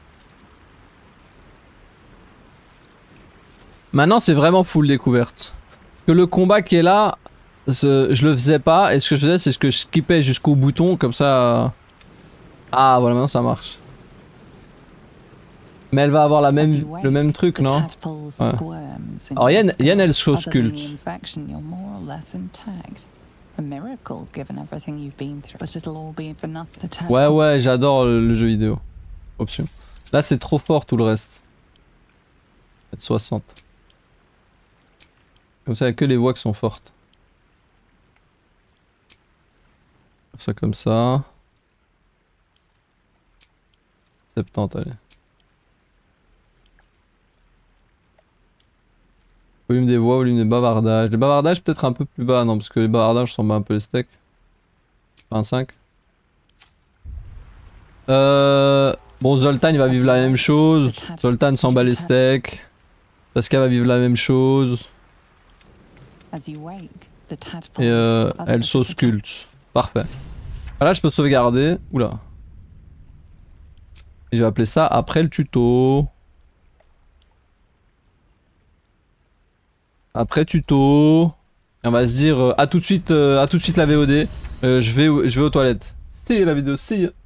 Maintenant c'est vraiment full découverte. Que le combat qui est là, je le faisais pas et ce que je faisais c'est que je skippais jusqu'au bouton comme ça... Ah voilà maintenant ça marche. Mais elle va avoir la même, le même truc non? Ouais. Alors Yen, Yen elle s'ausculte. Ouais ouais j'adore le, le jeu vidéo. Option. Là c'est trop fort tout le reste. Mettre soixante. Comme ça il n'y a que les voix qui sont fortes. Faire ça comme ça. soixante-dix allez. Volume des voix, volume des bavardages. Les bavardages peut-être un peu plus bas non parce que les bavardages sont un peu les steaks. vingt-cinq. Euh... Bon Zoltan il va vivre la même chose. Zoltan s'en bat les steaks. Saskia va vivre la même chose. Et euh, elle s'ausculte. Parfait. Là je peux sauvegarder. Oula. Et je vais appeler ça après le tuto. Après tuto. Et on va se dire euh, à tout de suite, euh, à tout de suite la V O D. Euh, je vais, je vais aux toilettes. C'est la vidéo, c'est.